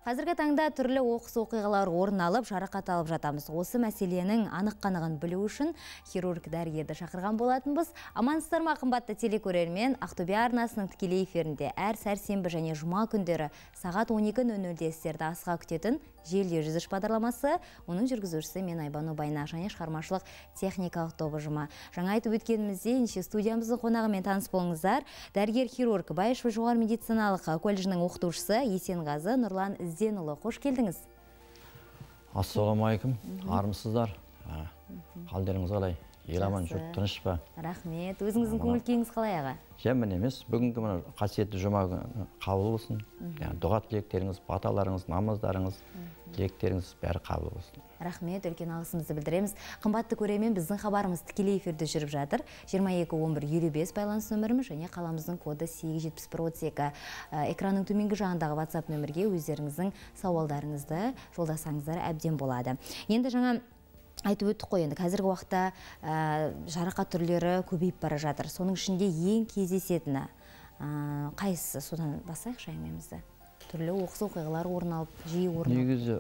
Қазіргі таңда түрлі оқыс оқиғалар орын алып, жарақат алып жатамыз. Осы мәселенің анық-қанығын білу үшін хирург дәрігерді шақырған болатынбыз. Амансыздар ма, қымбатты телекөрермен? Ақтөбе арнасының тікелей эфирінде әр сәрсенбі және жұма күндері сағат 12:00-де сіздерді асыға күтетін Желде жүзіш бағдарламасы. Оның жүргізушісі мен Айбану Байнақ және шығармашылық техникалық тобы жұма. Жаңа айтып өткенімізде неше студиямыздың қонағымен таныс болыңыздар. Дәрігер-хирург Байышев жоғары медициналық колледжінің оқытушысы Есенғазы Нұрлан Ізденұлы. Қош келдіңіз. Ассаламайкум, армысыздар. Қалдеріңіз қалай? Ел аман, жұрт тыныш па? Рахмет. Өзіңіздің көңіл күйіңіз қалай аға? Жаман емес. Бүгінгі қасиетті жұма күні қабыл болсын. Дұға тілектеріңіз, баталарыңыз, намаздарыңыз, тілектеріңіз бәрі қабыл болсын. Рахмет, үлкен алғысымызды білдіреміз. Қымбатты көрермен, біздің хабарымыз тікелей эфирде жүріп жатыр. 22-11-55 байланыс нөміріміз және қаламыздың коды 87132. Экранның төменгі жағындағы WhatsApp нөмірге өздеріңіздің сауалдарыңызды жолдасаңыздар әбден болады. Енді жаңа айтып өттік қой, енді қазіргі уақытта жарақат түрлері көбейіп бара жатыр. Соның ішінде ең кездесетіні қайсысы? Содан басайықшы әңгімемізді. Түрлі оқыс оқиғалар орын алып, жиі орын алып. Негізі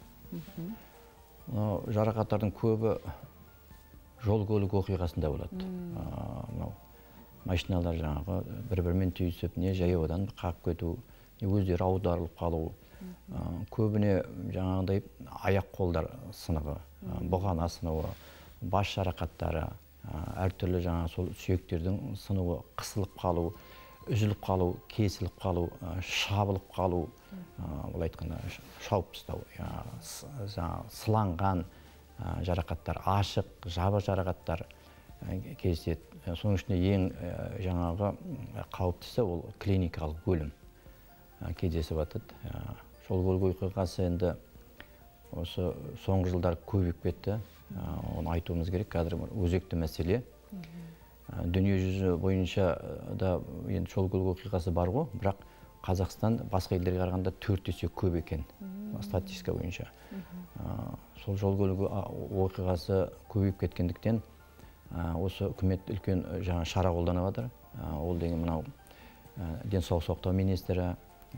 жарақаттардың көбі жол көлік оқиғасында болады. Машиналар жаңағы бір-бірімен түйісіп, не жаяудан қағып кету, не өздері аударылып қалу. Көбіне жаңағыдай аяқ қолдар сынығы, бұғана сынығы, бас жарақаттары, әртүрлі жаңағы сол сүйектердің сынығы, қысылып қалу, үзіліп қалу, кесіліп қалу, шабылып қалу, бұл айтқанда шауып тастау, сыланған жарақаттар, ашық, жабы жарақаттар кездеседі. Соның ішінде ең жаңағы қауіптісі ол клиникалық өлім кездесіп жатады. Жол көлік оқиғасы енді осы соңғы жылдар көбейіп кетті. Оны айтуымыз керек, қазір өзекті мәселе. Дүние жүзі бойынша да енді жол көлік оқиғасы бар ғой, бірақ Қазақстан басқа елдерге қарағанда 4 есе көп екен статистика бойынша. Сол жол көлік оқиғасы көбейіп кеткендіктен осы үкімет үлкен жаңа шара қолданып жатыр. Ол деген мынау денсаулық сақтау министрі,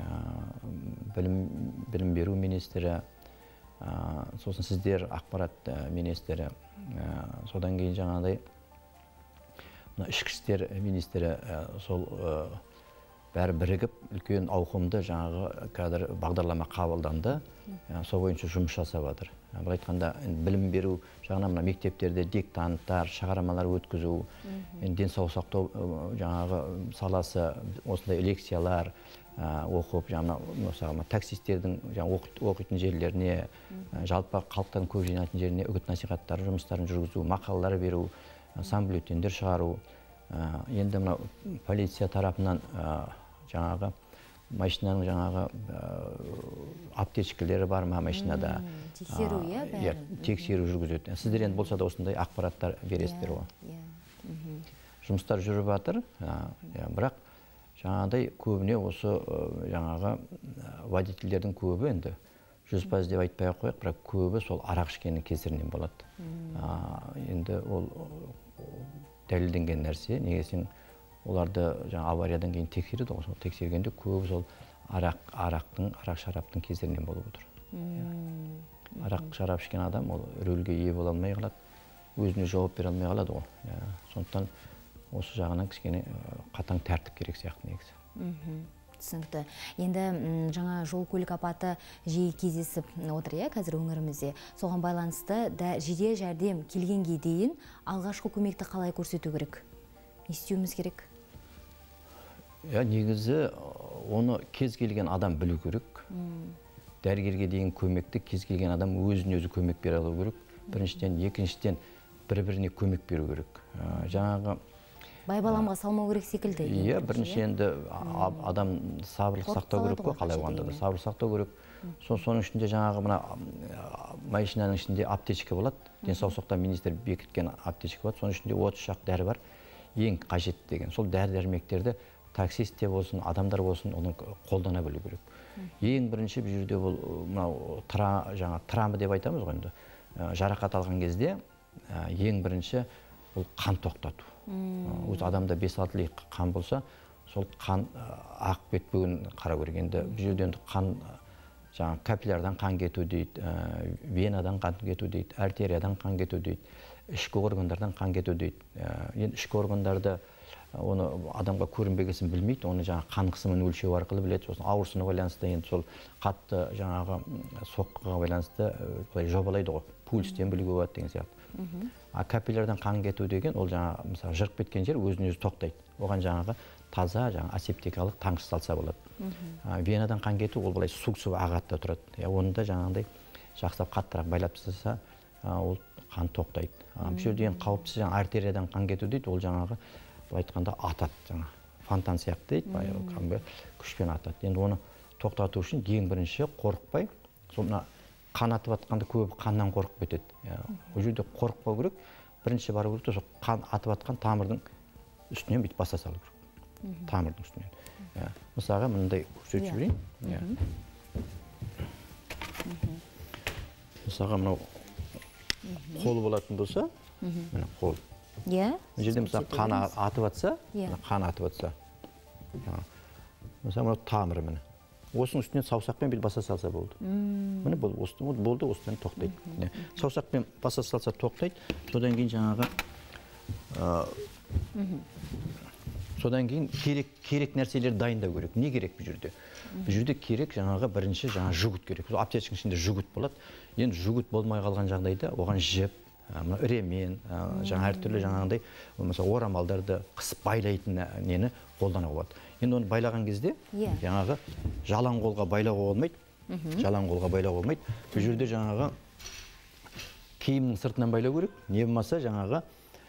білім беру министрі, сосын сіздер ақпарат министрі, содан кейін жаңағыдай ішкі істер министрі, сол бәрі бірігіп үлкен ауқымды жаңағы қазір бағдарлама қабылданды. Сол бойынша жұмыс жасап жатыр. Бұл айтқанда білім беру жағынан мектептерде диктанттар, шығармалар өткізу, денсаулық сақтау жаңағы саласы, осындай лекциялар оқып, таксистердің оқитын жерлеріне, жалпы халықтардың көп жиналатын жеріне үгіт насихаттар жұмыстарын жүргізу, мақалалар беру, бюллетендер шығару. Енді полиция тарапынан жаңағы машинаның жаңағы аптечкілері бар ма машинада? Тексеру, тексеру жүргізеді. Сіздер енді болса да осындай ақпараттар бересіздер ғой. Жұмыстар жүріп жатыр, бірақ жаңағыдай көбіне осы жаңағы водительдердің көбі енді 100% деп айтпай ақ қояйық, бірақ көбі сол арақ ішкеннің кесірінен болады. Енді ол дәлелденген нәрсе, негесін оларды авариядан кейін тексереді, сол тексергенде көбі сол арақ шараптың кесірінен болып отыр. Арақ шарап ішкен адам ол рөлге ие бола алмай қалады, өзіне жауап бере алмай қалады ғой. Сондықтан осы жағынан кішкене қатаң тәртіп керек сияқты негізі. Түсінікті. Енді жаңа жол көлік апаты жиі кездесіп отыр, қазір өңірімізде. Соған байланысты жедел жәрдем келгенге дейін алғашқы көмекті қалай көрсету керек? Не істеуіміз керек? Негізі оны кез келген адам білу керек. Дәрігерге дейін көмекті кез келген адам өзіне өзі көмек бере алу керек. Біріншіден, екіншіден бір-біріне көмек беру керек. Жаңағы байбаламға салмау керек секілді. Бірінші енді адам сабырлық сақтау керек қой, қалай оғанда да сабырлық сақтау керек. Соның ішінде жаңағы машинаның ішінде аптечка болады. Денсаулық сақтау министрі бекіткен аптечка болады. Соның ішінде 30 шақ дәрі бар, ең қажет деген. Сол дәрі-дәрмектерді таксист те болсын, адамдар болсын, оны қолдана білу керек. Ең бірінші бұл жерде бұл травма деп айтамыз ғой енді. Жарақат алған кезде ең бірінші ол қан тоқтату. Өз адамда 5-6 литр қан болса, сол қан ағып кетпеуін қарау керек. Енді бұл жерде қан жаңағы капиллярдан қан кету дейді, венадан қан кету дейді, артериядан қан кету дейді, ішкі органдардан қан кету дейді. Енді ішкі органдарды оны адамға көрінбегесін білмейді, оны жаңағы қан қысымын өлшеу арқылы біледі. Сосын ауырсына байланысты енді сол қатты жаңағы соққыға байланысты былай жобалайды ғой, пульстен білуге болады деген сияқты. А капиллярдан қан кету деген ол жаңағы мысалы жырып кеткен жер өзін өзі тоқтайды. Оған жаңағы таза жаңағы асептикалық таңшы салса болады. Венадан қан кету ол былай су ағады да тұрады. Оны да жаңағыдай жақсылап қаттырақ байлап тастаса, ол қан тоқтайды. Бұл жерде ең қауіптісі жаңағы артериядан қан кету дейді, ол жаңағы былай айтқанда атады, жаңа фонтан сияқты дейді, күшпен атады. Енді оны тоқтату үшін ең бірінші қорықпай, сонда қан атып атқанда көбі қаннан қорқып кетеді. Ол жерде қорықпау керек, бірінші бару керек, сол қан атып атқан тамырдың үстінен бүйтіп баса салу керек. Тамырдың үстінен. Мысалға мындай көрсетіп жіберейін. Мысалға мынау қол болатын болса, мына қол. Бұл жерде мысалы қан атып атса, қан атып атса. Мысалы мынау тамыры міне. Осының үстінен саусақпен бір баса салса болды. Міне болды, осыдан тоқтайды. Саусақпен баса салса тоқтайды. Содан кейін жаңағы содан кейін керек нәрселер дайындау керек. Не керек бұл жерде? Бұл жерде керек жаңағы бірінші жаңағы жүгіт керек. Аптечканың ішінде жүгіт болады. Енді жүгіт болмай қалған жағдайда оған жіп, ремен, жаңа әртүрлі жаңағындай орамалдарды қысып байлайтын нені қолдануға болады. Енді оны байлаған кезде жаңағы жалаң қолға байлауға болмайды. Жалаң қолға байлауға болмайды. Бұл жерде жаңағы киімнің сыртынан байлау керек. Не болмаса жаңағы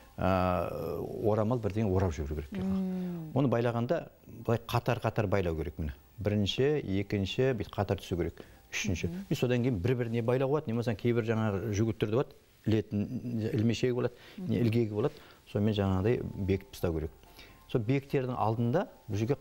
орамал бірдеңе орап жіберу керек. Оны байлағанда былай қатар-қатар байлау керек міне. Бірінші, екінші, бүйтіп қатар түсу керек. Үшінші. Содан кейін бір-біріне байлауға болады. Не болмаса кейбір жаңағы жүгіттерді болады. Ілмешегі болады, не ілгегі болады. Сонымен жаңағыдай бекітіп тастау керек. Сол бекіттердің алдында бұл жерге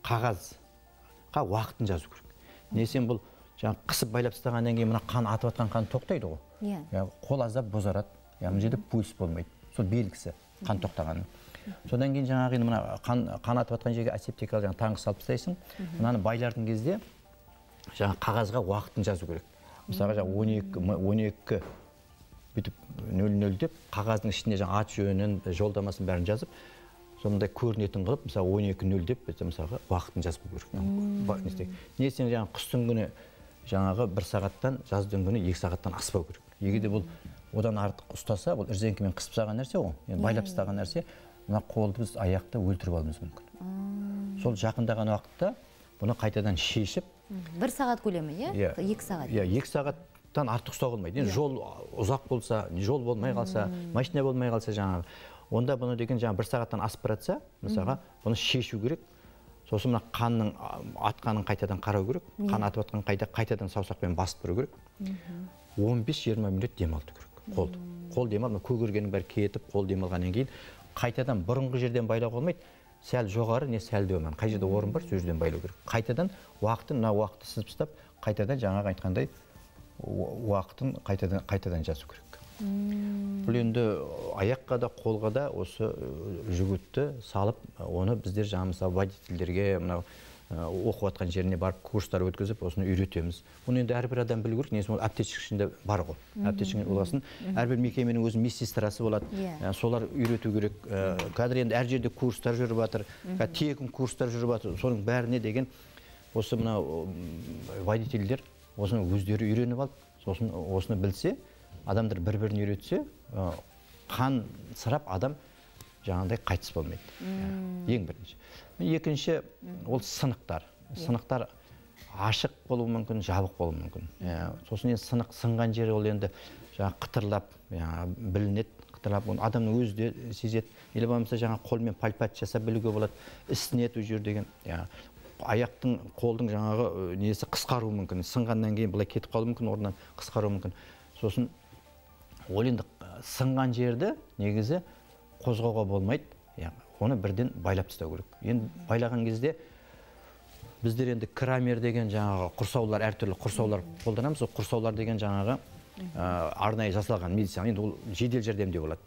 қағазға уақытын жазу керек. Несен бұл жаңағы қысып байлап тастағаннан кейін мына қан атып атқан қан тоқтайды ғой. Қол аздап бозарады. Бұл жерде пульс болмайды. Сол белгісі қан тоқтағаны. Содан кейін жаңағы мына қан атып атқан жерге асептикалық таңғы салып тастайсың. Мынаны байлардың кезде жаңағы қағазға уақытын жазу керек. Мысалға 12 бүйтіп 00 деп қағаздың ішіне жаңа ат жөнін, жолдамасын бәрін жазып, сондай көрінетін қылып, мысалы 12:00 деп мысалға уақытын жазып керек. Несен жаңағы қыстың күні жаңағы 1 сағаттан, жаздың күні 2 сағаттан аспау керек. Егер де бұл одан артық ұстаса, бұл ірзеңкемен қысып тастаған нәрсе ғой. Енді байлап тастаған нәрсе, мына қолды біз аяқта өлтіріп алуымыз мүмкін. Сол жақындаған уақытта бұны қайтадан шешіп, 1 сағат көлемі, 2 сағат. 2 сағаттан артық ұстауға болмайды. Енді жол ұзақ болса, жол болмай қалса, машина болмай қалса жаңағы, онда бұны деген жаңа 1 сағаттан асып баратса, мысалға, бұны шешу керек. Сосын мына қанның атқанын қайтадан қарау керек. Қан атып атқан қайтадан саусақпен басып тұру керек. 15-20 минут демалту керек. Қол демал, көгергенің бәрі кетіп, қол демалғаннан кейін қайтадан бұрынғы жерден байлауға болмайды. Сәл жоғары, не сәл төмен. Қай жерде орын бар, сол жерден байлау керек. Қайтадан уақытын, мына уақытты сызып тастап, қайтадан жаңағы айтқандай уақытын қайтадан жазу керек. Бұл енді аяққа да, қолға да осы жүгітті салып, оны біздер жаңағы водительдерге, мынау оқып атқан жеріне барып курстар өткізіп, осыны үйретеміз. Бұны енді әрбір адам білу керек, несін ол аптечка ішінде бар ғой. Аптечка болғасын, әрбір мекеменің өзінің медсестрасы болады. Солар үйрету керек. Қазір енді әр жерде курстар жүріп жатыр, тегін курстар жүріп жатыр. Соның бәріне деген осы мына водительдер осыны өздері үйреніп алып, осыны білсе, адамдар бір-бірін үйретсе, қан сырап адам жаңағыдай қайтыс болмайды. Ең бірінші. Екінші, ол сынықтар. Сынықтар ашық болуы мүмкін, жабық болуы мүмкін. Сосын сынық сынған жері ол енді қытырлап, білінеді, қытырлап, адамның өзі де сезеді. Или болмаса жаңа қолмен пальпат жасап білуге болады, ісінеді жер деген. Аяқтың, қолдың жаңағы несі қысқаруы мүмкін. Сынғаннан кейін былай кетіп қалуы мүмкін, орнынан қысқаруы мүмкін. Сосын ол енді сынған жерді негізі қозғауға болмайды. Оны бірден байлап тастау керек. Енді байлаған кезде біздер енді крамер деген жаңағы құрсаулар, әртүрлі құрсаулар қолданамыз. Құрсаулар деген жаңағы арнайы жасалған медицина. Енді ол жедел жәрдемде болады.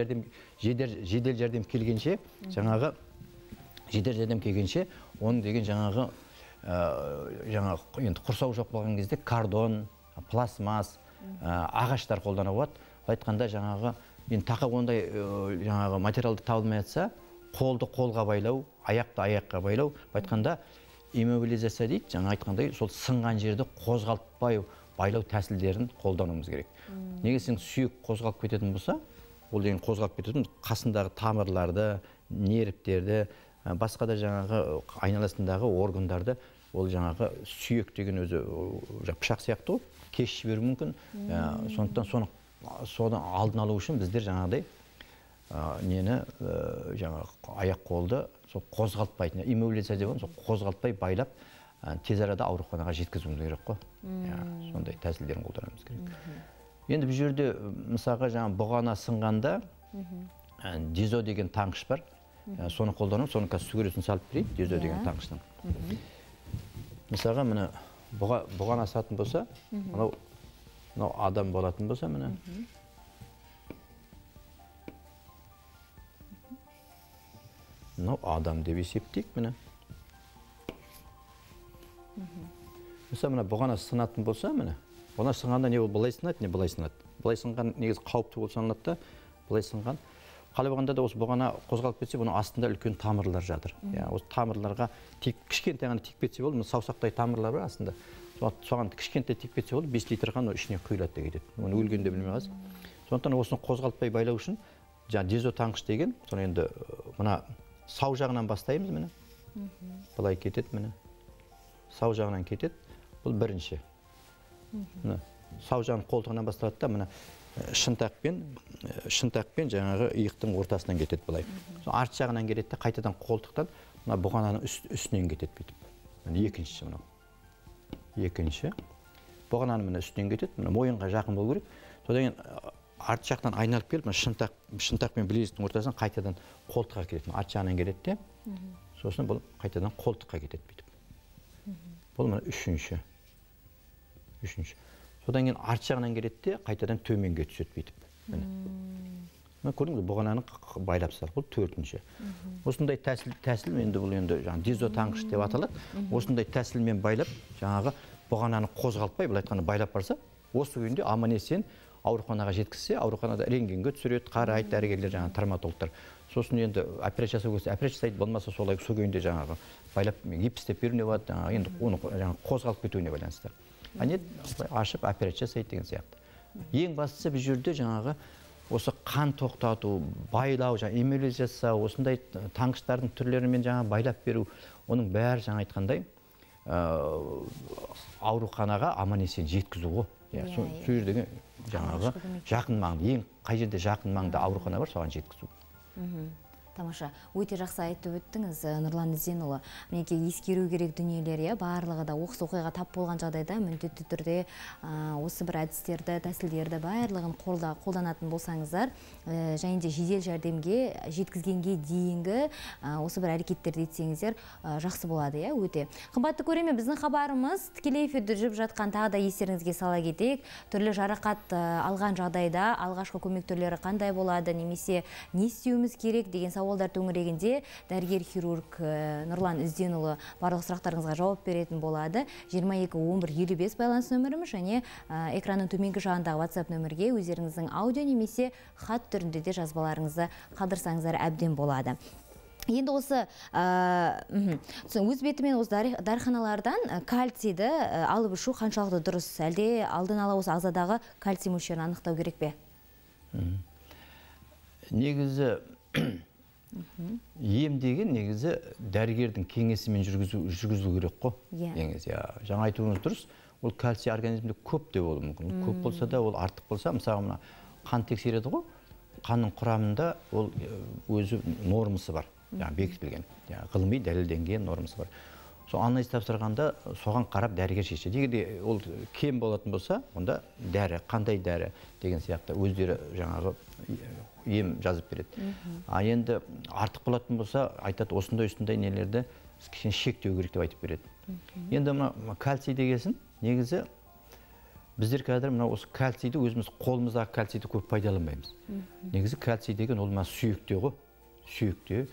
Жедел жәрдем келгенше, жаңағы жедел жәрдем келгенше, оның деген жаңағы жаңағы енді құрсау жоқ болған кезде кардон, пластмасс, ағаштар қолдануға болады. Айтқанда жаңағы енді тақап ондай жаңағы материалды табылмай жатса, қолды қолға байлау, аяқты аяққа байлау. Айтқанда иммобилизация дейді. Жаңа айтқандай сол сынған жерді қозғалтпай байлау тәсілдерін қолдануымыз керек. Неге сен сүйек қозғалып кететін болса, ол деген қозғалып кететін қасындағы тамырларды, нервтерді, басқа да жаңағы айналасындағы органдарды, ол жаңағы сүйек деген өзі пышақ сияқты ғой, кесіп жіберуі мүмкін. Сондықтан соны алдын алу үшін біздер жаңағыдай нені жаңағы аяқ қолды сол қозғалтпайтын, иммобилизация деп сол қозғалтпай байлап тез арада ауруханаға жеткізуіміз керек қой. Сондай тәсілдерін қолдануымыз керек. Енді бұл жерде мысалға жаңа бұғана сынғанда дизо деген таңғыш бар. Соны қолданып, соны қазір суретін салып берейік, дизо деген таңғыштың. Мысалға міне бұғана асатын болса, мынау адам болатын болса, міне мынау адам деп есептейік, міне. Мысалы, мына бұғана сынатын болса, міне, бұғана сынғанда не былай сынады, не былай сынады. Былай сынған негізі қауіпті болып саналады да, былай сынған. Қалай болғанда да осы бұғана қозғалып кетсе, бұның астында үлкен тамырлар жатыр. Осы тамырларға кішкентай ғана тиіп кетсе болды, саусақтай тамырлар бар астында. Соған кішкентай тиіп кетсе болды, 5 литр қан ішіне құйылады да кетеді. Оны өлгенде білмей қаласың. Сондықтан осыны қозғалтпай байлау үшін, жаңа дизо таңғыш деген, соны енді мына сау жағынан бастаймыз, міне. Былай кетеді, міне. Сау жағынан кетеді. Бұл бірінші. Сау жағын қолтығынан басталады да, міне шынтақпен жаңағы иықтың ортасынан кетеді былай. Арт жағынан келеді де, қайтадан қолтықтан бұғананың үстінен кетеді бүйтіп. Екіншісі мынау. Екінші. Бұғананың үстінен кетеді, мойынға жақын болу керек. Содан кейін арт жақтан айналып келіп, шынтақпен білезіктің ортасынан қайтадан қолтыққа келеді. Арт жағынан келеді де, сосын бұл қайтадан қолтыққа кетеді бүйтіп. Бұл үшінші. Содан кейін арт жағынан келеді де, қайтадан төменге түседі бүйтіп. Көрдіңіз, бұғананы байлап салып, бұл төртінші. Осындай тәсіл, енді бұл енді дизо таңғыш деп аталады. Осындай тәсілмен байлап, жаңағы бұғананы қозғалтпай, бұл айтқаны байлап барса, осы күйінде аман-есен ауруханаға жеткізсе, ауруханада рентгенге түсіреді, қарайды дәрігерлер, жаңағы травматологтар. Сосын енді операция жасау керек, операция жасайды, болмаса солай сол күйінде жаңағы байлап гипс істеп беруіне болады, енді оны қозғалып кетуіне байланысты. Нет, ашып операция жасайды деген сияқты. Ең бастысы бұл жерде жаңағы осы қан тоқтату, байлау, иммобилизация, осындай таңғыштардың түрлерімен жаңа байлап беру, оның бәрі жаңа айтқандай ауруханаға аман-есен жеткізу ғой. Сол жердегі жаңағы жақын маңда, ең қай жерде жақын маңда аурухана бар, соған жеткізу. Тамаша, өте жақсы айтып өттіңіз, Нұрлан Ізденұлы. Мінекей ескеру керек дүниелер, барлығы да оқыс оқиға тап болған жағдайда міндетті түрде осы бір әдістерді, тәсілдерді барлығын қолданатын болсаңыздар, және де жедел жәрдемге жеткізгенге дейінгі осы бір әрекеттерді етсеңіздер жақсы болады, өте. Қымбатты көрермен, біздің хабарымыз тікелей эфирде жүріп жатқан, тағы да естеріңізге сала кетейік. Түрлі жарақат алған жағдайда алғашқы көмек түрлері қандай болады, немесе не істеуіміз керек деген сауалдар төңірегінде дәрігер-хирург Нұрлан Ізденұлы барлық сұрақтарыңызға жауап беретін болады. 22-11-55 байланыс нөміріміз және экранның төменгі жағындағы WhatsApp нөмірге өздеріңіздің аудио немесе хат түрінде де жазбаларыңызды қалдырсаңыздар әбден болады. Енді осы өз бетімен осы дәріханалардан кальцийді алып ішу қаншалықты дұрыс, әлде алдын ала осы ағзадағы кальций мөлшерін анықтау керек пе? Негізі ем деген негізі дәрігердің кеңесімен жүргізу керек қой. Жаңа айтуыңыз дұрыс, ол кальций организмде көп те болуы мүмкін. Көп болса да, ол артық болса, мысалы қан тексереді ғой, қанның құрамында ол өзі нормасы бар. Бекітілген, ғылыми дәлелденген нормасы бар. Сол анализ тапсырғанда соған қарап дәрігер шешеді. Егер ол кем болатын болса, онда дәрі, қандай дәрі деген сияқты өздері жаңағы ем жазып береді. Енді артық болатын болса, айтады, осындай нелерді кішкене шектеу керек деп айтып береді. Енді мына кальций дегесін, негізі біздер қазір мына осы кальцийді өзіміз қолымыздағы кальцийді көп пайдаланбаймыз. Негізі кальций деген ол сүйекте ғой, сүйекте.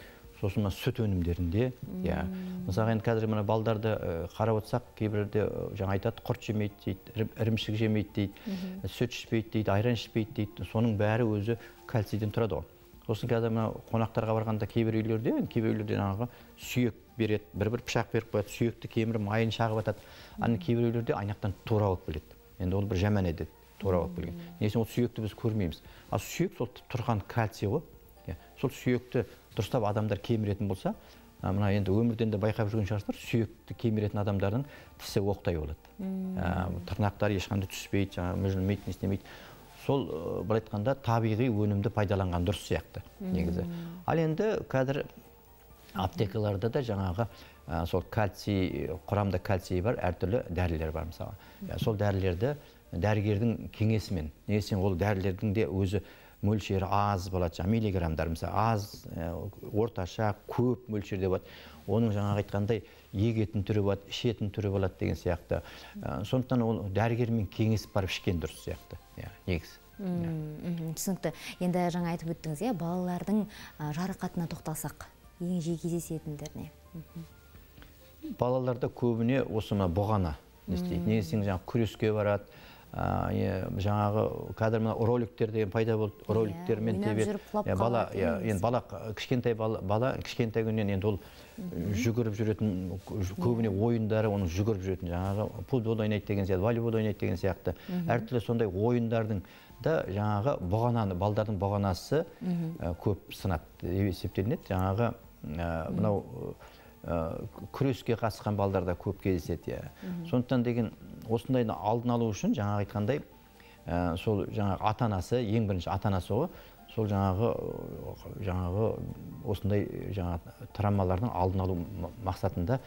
сосын сүт өнімдерінде. Мысалы енді қазір мына балдарды қарап отырсақ, кейбірде жаңа айтады, құрт жемейді дейді, ірімшік жемейді дейді, сүт ішпейді дейді, айран ішпейді дейді. Соның бәрі өзі кальцийден тұрады ғой. Сосын қазір мына қонақтарға барғанда кейбір үйлерде жаңағы сүйек береді, бір пышақ беріп қояды, сүйекті кеміріп майын шағып атады. Аны кейбір үйлерде айнақтан тура алып келеді. Енді ол бір жаман әдет, тура алып келген. Несін ол сүйекті біз көрмейміз. Ал сүйек сол тұрған кальций ғой. Сол сүйекті дұрыстап адамдар кеміретін болса, мына енді өмірден де байқап жүрген шығарсыздар, сүйекті кеміретін адамдардың тісі оқтай болады. Тырнақтары ешқандай түспейді, мүжілмейді, не істемейді. Сол бір айтқанда табиғи өнімді пайдаланған дұрыс сияқты негізі. Ал енді қазір аптекаларда да жаңағы сол кальций, құрамда кальций бар, әртүрлі дәрілер бар мысалы. Сол дәрілерді дәрігердің кеңесімен, негізінен ол дәрілердің де өзі мөлшері аз болады, миллиграммдар мысалы аз, орташа, көп мөлшерде болады. Оның жаңағы айтқандай егетін түрі болады, ішетін түрі болады деген сияқты. Сондықтан ол дәрігермен кеңесіп барып ішкен дұрыс сияқты. Негіз. Түсінікті. Енді жаңа айтып өттіңіз, балалардың жарақатына тоқталсақ, ең жиі кездесетіндеріне. Балаларда көбіне осы бұғана істейді. Негізінен жаңағы күреске барады. Жаңағы қазір мына роликтер деген пайда болды. Роликтермен тебеді. Бала кішкентай күннен енді ол жүгіріп жүретін, көбіне ойындары оның жүгіріп жүретін, жаңағы футбол ойнайды деген сияқты, волейбол ойнайды деген сияқты. Әртүрлі сондай ойындардың да жаңағы балдардың бұғанасы көп сынады, есептелінеді. Жаңағы мынау күреске қатысқан балдарда көп кездеседі. Сондықтан деген осындайды алдын алу үшін жаңағы айтқандай сол жаңағы ата-анасы, ең бірінші ата-анасы ғой, сол жаңағы осындай жаңағы травмалардың алдын алу мақсатында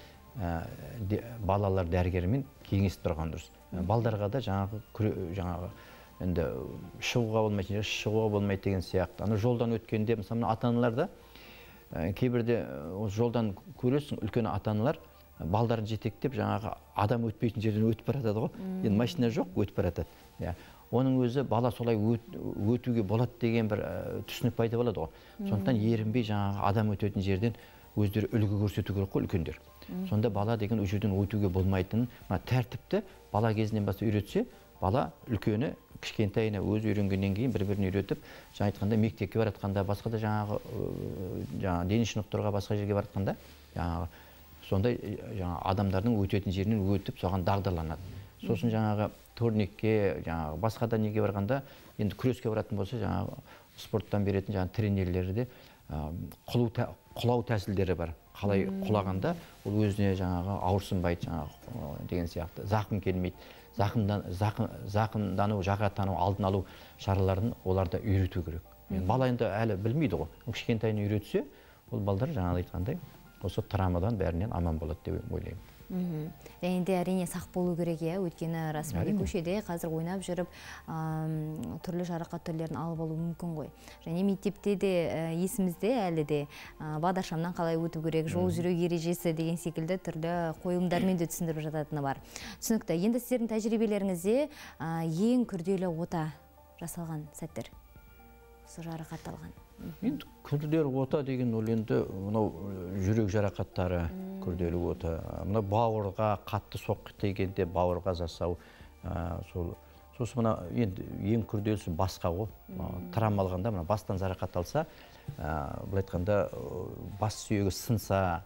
балалар дәрігерімен кеңесіп тұрған дұрыс. Балдарға да жаңағы енді шығуға болмайды деген сияқты. Ана жолдан өткенде мысалы ата-аналар да кейбірде жолдан көресің, үлкен ата-аналар балдарын жетектеп жаңағы адам өтпейтін жерден өтіп баратады ғой. Енді машина жоқ, өтіп баратады. Оның өзі бала солай өтуге болады деген бір түсінік пайда болады ғой. Сондықтан ерінбей жаңағы адам өтетін жерден өздері үлгі көрсету керек қой үлкендер. Сонда бала деген ол жерден өтуге болмайтынын тәртіпті бала кезінен бастап үйретсе, бала үлкені кішкентайына өзі үйренгеннен кейін бір-бірін үйретіп, жаңа айтқанда мектепке баратқанда, басқа да жаңағы дене шынықтыруға басқа жерге баратқанда, жаңағы сондай адамдардың өтетін жерінен өтіп, соған дағдыланады. Сосын жаңағы турникке, жаңағы басқа да неге барғанда, енді күреске баратын болса, жаңағы спорттан беретін жаңағы тренерлері де құлау тәсілдері бар. Қалай құлағанда, ол өзіне жаңағы ауырсынбайды, жаңағы деген сияқты, зақым келмейді. Зақымдану, жарақаттану алдын алу шараларын оларда үйрету керек. Бала енді әлі білмейді ғой. Кішкентайын үйретсе, ол балдар жаңағы айтқандай, осы травмадан бәрінен аман болады деп ойлаймын. Енді әрине сақ болу керек, өйткені расымен көшеде қазір ойнап жүріп, түрлі жарақат түрлерін алып алу мүмкін ғой. Және мектепте де есімізде әлі де бағдаршамнан қалай өту керек, жол жүру ережесі деген секілді түрлі қойылымдармен де түсіндіріп жататыны бар. Түсінікті. Енді сіздердің тәжірибелеріңізде ең күрделі ота жасалған сәттер, жарақат алған. Енді күрделі ота деген ол енді мынау жүрек жарақаттары күрделі ота. Мына бауырға қатты соққы тигенде бауырға жасау. Сосын мына енді ең күрделісі басқа ғой. Травма алғанда мына бастан жарақат алса, бұл айтқанда бас сүйегі сынса,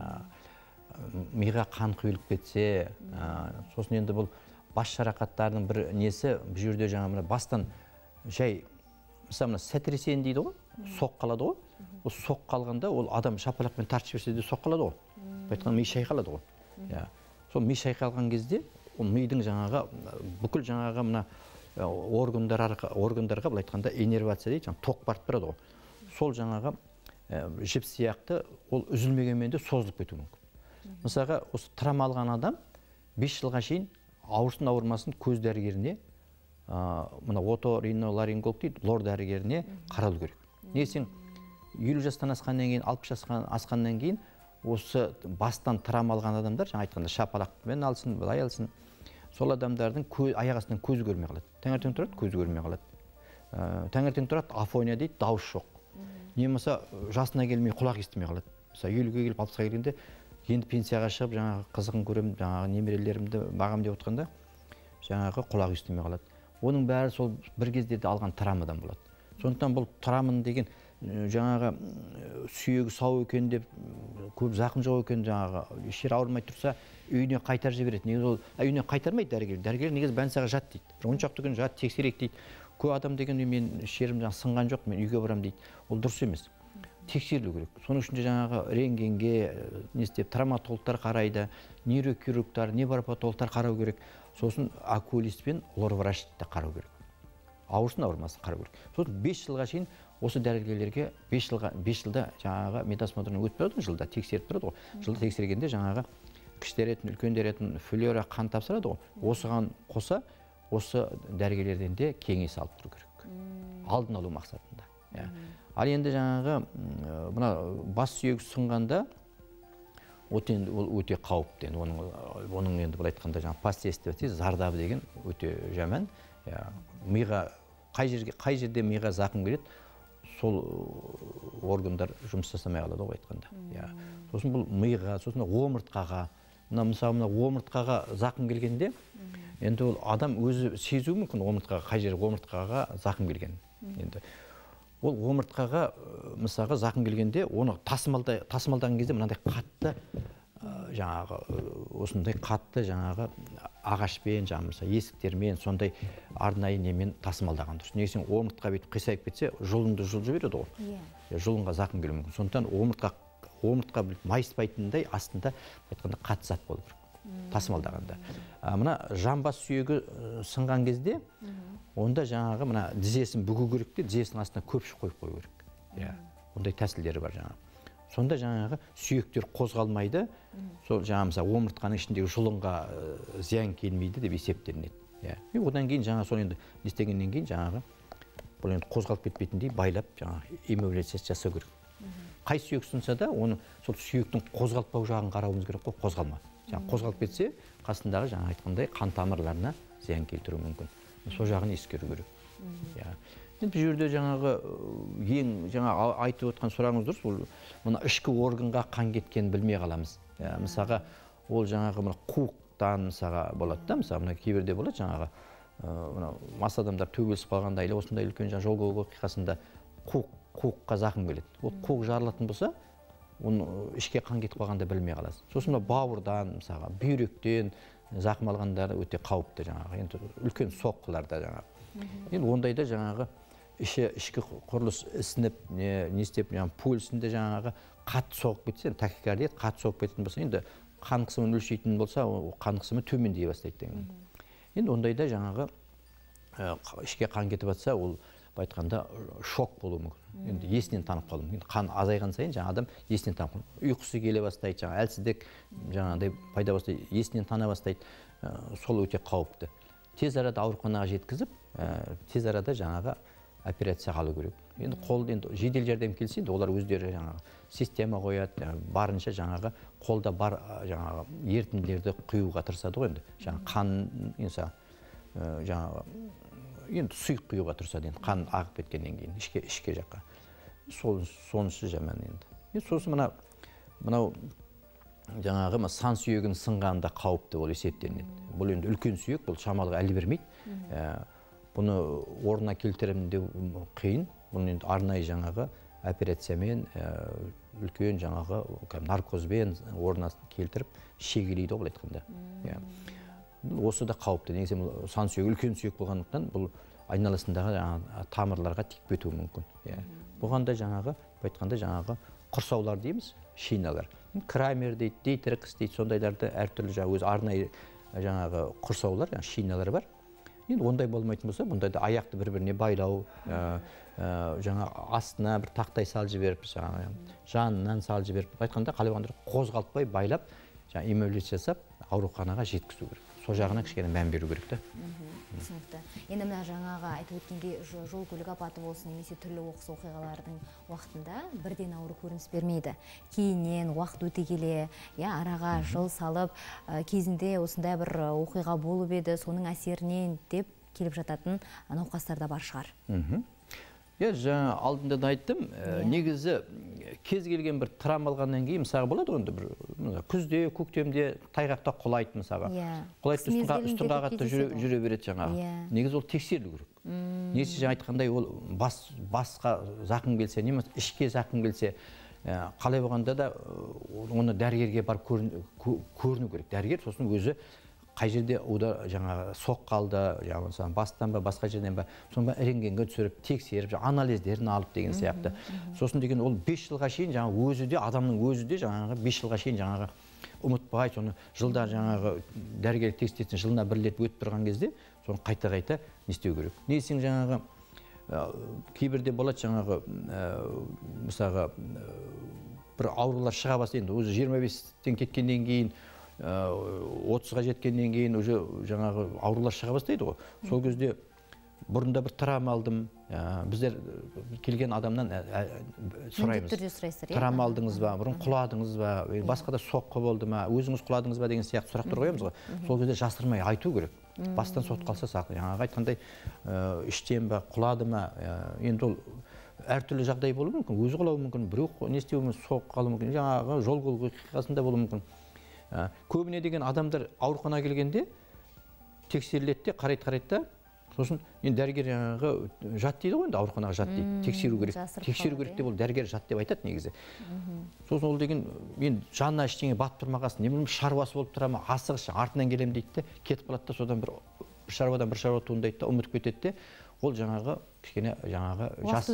миға қан құйылып кетсе, сосын енді бұл бас жарақаттарының бір несі, бұл жерде жаңа бастан жай мысалы сотрясение дейді ғой, соқ қалады ғой. Ол соқ қалғанда ол адам шапалақпен тартып жіберсе де соқ қалады ғой. Айтқан ми шайқалады ғой. Сол ми шайқалған кезде ол мидың жаңағы бүкіл жаңағы мына органдарға былай айтқанда иннервация дейді, тоқ барып тұрады ғой. Сол жаңағы жіп сияқты ол үзілмегенмен де созылып кетуі мүмкін. Мысалға осы травма алған адам 5 жылға шейін ауырсын ауырмасын көз дәрігеріне, мына оториноларинголог дейді, лор дәрігеріне қаралу керек. Несен 50 жастан асқаннан кейін, 60 жастан асқаннан кейін осы бастан травма алған адамдар, жаңа айтқанда шапалақпен алсын, былай алсын, сол адамдардың аяқ астынан көзі көрмей қалады. Таңертең тұрады, көзі көрмей қалады. Таңертең тұрады, афония дейді, дауыс жоқ. Не болмаса жасына келмей құлақ естімей қалады. мысалы 50-ге келіп 60-ға келгенде енді пенсияға шығып жаңағы қызығын көремін, жаңағы немерелерімді бағам деп отқанда жаңағы құлағы естімей қалады. Оның бәрі сол бір кездерде алған травмадан болады. Сондықтан бұл травманы деген жаңағы сүйегі сау екен деп көп зақым жоқ екен, жаңағы шер ауырмай тұрса үйіне қайтар жібереді. Негізі ол үйіне қайтармайды дәрігер. Дәрігер негізі больницаға жат дейді. 10 шақты күн жат, тексерейік дейді. Көп адам деген мен шерім сынған жоқ, мен үйге барам дейді. Ол дұрыс емес. Тексерілу керек. Соның ішінде жаңағы рентгенге, не істеп, травматологтар қарайды, нейрохирургтар, невропатологтар қарау керек. Сосын окулист пен лор врачты қарау керек. Ауырсын ауырмасын қарау керек. Сосын 5 жылға шейін осы дәрігерлерге 5 жылда жаңағы медосмотрдан өтіп тұрады, жылда тексеріп тұрады ғой. Жылда тексергенде жаңағы кішілер етін, үлкендер етін, флюора қан тапсырады ғой. Осыған қоса осы дәрігерлерден де кеңес алып тұру керек. Алдын алу мақсатында. Ал енді жаңағы мына бас сүйегі сынғанда ол өте қауіпті. Оның енді былай айтқанда жаңағы последствия, зардабы деген өте жаман. Миға қай жерде миға зақым келеді, сол органдар жұмыс жасамай қалады ғой айтқанда. Сосын бұл миға, сосын омыртқаға, мысалы омыртқаға зақым келгенде, енді ол адам өзі сезуі мүмкін омыртқаға, қай жер омыртқаға зақым келген. Енді ол омыртқаға мысалға зақым келгенде, оны тасымалдаған кезде мынандай қатты жаңағы осындай қатты жаңағы ағашпен, жаңағы есіктермен, сондай арнайы немен тасымалдаған дұрыс. Неге сен омыртқа бүйтіп қисайып кетсе, жұлынды жұлып жібереді ғой. Жұлынға зақым келуі мүмкін. Сондықтан омыртқа майыспайтындай астында айтқанда қатты зат болу керек. Тасымалдағанда. Мына жамбас сүйегі сынған кезде, онда жаңағы мына тізесін бүгу керек те, тізесінің астына көпшік қойып қою керек. Ондай тәсілдері бар жаңағы. Сонда жаңағы сүйектер қозғалмайды, сол жаңағы омыртқаның ішіндегі жұлынға зиян келмейді деп есептелінеді. Одан кейін жаңағы сол енді істегеннен кейін жаңағы бұл енді қозғалып кетпейтіндей байлап жаңағы иммобилизация жасау керек. Қай сүйек сынса да, оны сол сүйектің қозғалтпау жағын қарауымыз керек қой, қозғалма. Жаңағы қозғалып кетсе, қасындағы жаңа айтқандай қан тамырларына зиян келтіруі мүмкін. Сол жағын ескеру керек. Бұл жерде жаңағы ең жаңа айтып отқан сұрағыңыз дұрыс, ол мына ішкі органға қан кеткенін білмей қаламыз. Мысалға ол жаңағы мына қуықтан мысалға болады да, мысалы мына кейбірде болады жаңағы мына мас адамдар төбелесіп қалғанда или осындай үлкен жол оқиғасында қуыққа зақым келеді. Ол қуық жарылатын болса, оны ішке қан кетіп қалғанда білмей қаласыз. Сосын бауырдан, мысалға бүйректен зақым алғандар өте қауіпті жаңағы. Енді үлкен соққыларда жаңағы. Енді ондайда жаңағы ішкі құрылыс ісініп, не істеп, пульсінде жаңағы қатты соғып кетсе, тахикардия қатты соғып кететін болса, енді қан қысымын өлшейтін болса, қан қысымы төмендей бастайды. Енді ондайда жаңағы ішке қан кетіп жатса, ол айтқанда шок болуы мүмкін. Енді есінен танып қалуы мүмкін. Қан азайған сайын жаңа адам есінен танып қалуы. Ұйқысы келе бастайды, жаңа әлсіздік жаңағыдай пайда бастайды, есінен тана бастайды. Сол өте қауіпті. Тез арада ауруханаға жеткізіп, тез арада жаңағы операция қалу керек. Енді қолды жедел жәрдем келсе, олар өздері жаңағы система қояды, барынша жаңағы қолда бар жаңағы ерітінділерді құюға тырысады ғой енді. Жаңағы қан жаңағы енді сұйық құюға тырысады енді қан ағып кеткеннен кейін ішке жаққа. Сонысы жаман енді. Сосын мынау жаңағы сан сүйегін сынғанда қауіпті ол есептелінеді. Бұл енді үлкен сүйек, бұл шамалы әлі бермейді. Бұны орнына келтіремін деу қиын. Бұны енді арнайы жаңағы операциямен, үлкен жаңағы наркозбен орнына келтіріп шегелейді ғой айтқанда. Осы да қауіпті. Негізі сан сүйек, үлкен сүйек болғандықтан бұл айналасындағы тамырларға тиіп кетуі мүмкін. Бұғанда жаңағы айтқанда жаңағы құрсаулар дейміз, шиналар. Крамер дейді, дейтерекс дейді, сондайларды әртүрлі жаңағы өз арнайы жаңағы құрсаулар, шиналар бар. Енді ондай болмайтын болса, бұндайда аяқты бір-біріне байлау, жаңа астына бір тақтай сал жіберіп, жанынан сал жіберіп, айтқанда қалай болғанда қозғалтпай байлап, иммобилизация жасап, ауруханаға жеткізу керек. Сол жағына кішкене мән беру керек та. Түсінікті. Енді мына жаңағы айтып өткендей жол көлік апаты болсын, немесе түрлі оқыс оқиғалардың уақытында бірден ауру көрініс бермейді. Кейіннен уақыт өте келе, араға жыл салып, кезінде осындай бір оқиға болып еді, соның әсерінен деп келіп жататын науқастар да бар шығар. жаңа алдында да айттым, негізі кез келген бір травма алғаннан кейін мысалы болады ғой, бір күзде, көктемде тайғақта құлайды мысалға. Құлайды үстін қағатта жүре береді жаңағы. Негізі ол тексерілу керек. Несі жаңа айтқандай ол басқа зақым келсе, немесе ішке зақым келсе, қалай болғанда да оны дәрігерге барып көріну керек. Дәрігер сосын өзі қай жерде ода жаңағы соқ қалды, бастан ба, басқа жерден ба, соны ба рентгенге түсіріп, тексеріп, анализдерін алып деген сияқты. Сосын деген ол 5 жылға шейін жаңағы өзі де, адамның өзі де жаңағы 5 жылға шейін жаңағы ұмытпай, соны жылда жаңағы дәрігер тексеретін жылына бір рет өтіп тұрған кезде, соны қайта-қайта не істеу керек. Не десең жаңағы кейбірде болады жаңағы мысалға бір аурулар шыға бастайды. Өзі 25-тен кеткеннен кейін 30-ға жеткеннен кейін уже жаңағы аурулар шыға бастайды ғой. Сол кезде бұрында бір травма алдым. Біздер келген адамнан сұраймыз. Травма алдыңыз ба, бұрын құладыңыз ба, басқа да соққы болды ма, өзіңіз құладыңыз ба деген сияқты сұрақтар қоямыз ғой. Сол кезде жасырмай айту керек. Бастан соғып қалса сақ, жаңағы айтқандай іштен ба, құлады ма, енді ол әртүрлі жағдай болуы мүмкін. Өзі құлауы мүмкін, біреу не істеуі мүмкін, соққы қалуы мүмкін, жаңағы жол оқиғасында болуы мүмкін. Көбіне деген адамдар ауруханаға келгенде тексеріледі де, қарайды да, сосын енді дәрігер жаңағы жат дейді ғой, енді ауруханаға жат дейді, тексеру керек. Тексеру керек деп ол дәрігер жат деп айтады негізі. Сосын ол деген мен жанына ештеңе батып тұрмағасын, не білейін шаруасы болып тұра ма, асығыс артынан келем дейді де, кетіп қалады да, содан бір шаруадан бір шаруа туындайды да, ұмытып кетеді де, ол жаңағы кішкене жаңағы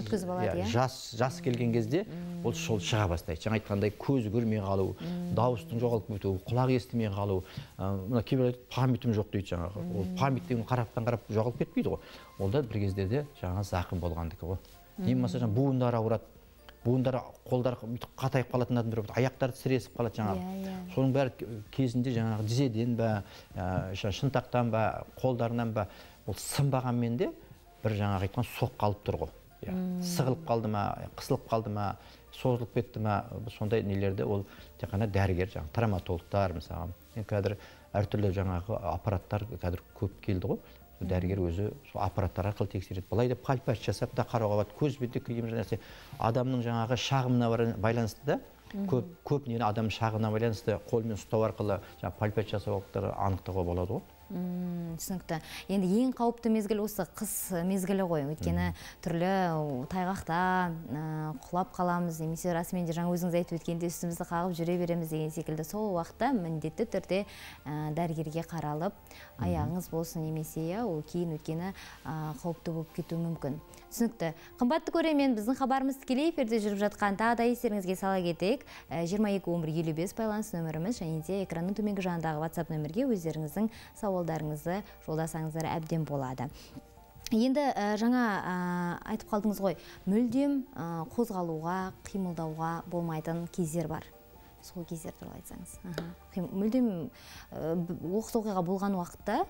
жас келген кезде ол сол шыға бастайды. Жаңа айтқандай көзі көрмей қалу, дауыстың жоғалып кетуі, құлақ естімей қалу, мына кейбір памятім жоқ дейді жаңағы. Ол память деген қарап жоғалып кетпейді ғой. Ол да бір кездерде жаңа зақым болғандікі ғой. Не болмаса жаңа буындар ауырады. Буындар қолдары қатайып қалатын адамдар болады, аяқтары сіресіп қалады жаңағы. Соның бәрі кезінде жаңағы тізеден ба, шынтақтан ба, қолдарынан ба, ол сынбағанмен де бір жаңағы айтқан соққы алып тұр ғой. Сығылып қалды ма, қысылып қалды ма, созылып кетті ма, сондай нелерді ол тек қана дәрігер, жаңағы травматологтар мысалы. Қазір әртүрлі жаңағы аппараттар қазір көп келді ғой. Дәрігер өзі аппараттар арқылы тексереді. Былай деп пальпаж жасап та қарауға болады. Көзбен кейбір нәрсе адамның жаңағы шағымына байланысты да, көп нені адамның шағымына байланысты қолмен ұстау арқылы пальпаж жасауға анықтауға болады ғой. Түсінікті. Енді ең қауіпті мезгіл осы қыс мезгілі ғой. Өйткені түрлі тайғақта құлап қаламыз, немесе расымен де жаңа өзіңіз айтып өткенде үстімізді қағып жүре береміз деген секілді. Сол уақытта міндетті түрде дәрігерге қаралып, аяғыңыз болсын немесе ол кейін өткені қауіпті болып кетуі мүмкін. Түсінікті. Қымбатты көрермен, біздің хабарымыз тікелей эфирде жүріп жатқан тағы да естеріңізге сала кетейік. 22-11-55 байланыс нөміріміз және де экранның төменгі жағындағы WhatsApp нөмірге өздеріңіздің сауалдарыңызды жолдасаңыздар әбден болады. Енді жаңа айтып қалдыңыз ғой, мүлдем қозғалуға, қимылдауға болмайтын кездер бар. Сол кездер туралы айтсаңыз. Мүлдем оқыс оқиға болған уақытта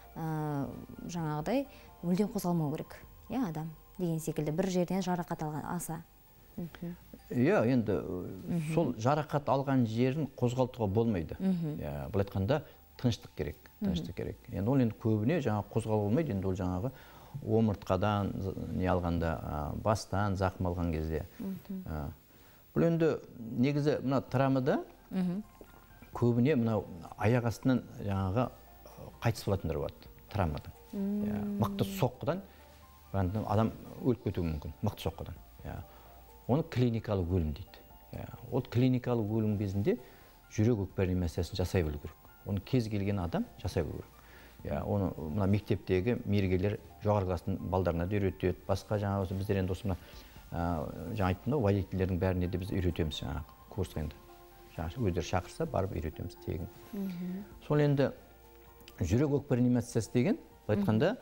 жаңағыдай мүлдем қозғалмау керек. Адам деген секілді бір жерден жарақат алса. Енді сол жарақат алған жерін қозғалтуға болмайды. Бұл айтқанда тыныштық керек. Енді ол енді көбіне жаңағы қозғалу болмайды. Енді ол жаңағы омыртқадан не алғанда, бастан зақым алған кезде. Бұл енді негізі мына травмада көбіне мынау аяқ астынан жаңағы қайтыс болатындар болады травмадан. Мықты соққыдан адам өліп кетуі мүмкін, мықты соққыдан. Оны клиникалық өлім дейді. Ол клиникалық өлім кезінде жүрек өкпе реанимациясын жасай білу керек. Оны кез келген адам жасай білу керек. Оны мына мектептегі мергелер жоғары класстың балдарына да үйретеді. Басқа жаңағы біздер енді осы жаңа айттым да, водительдердің бәріне де біз үйретеміз жаңағы курсқа енді. Өздері шақырса барып үйретеміз тегін. Сол енді жүрек өкпе реанимациясы деген айтқанда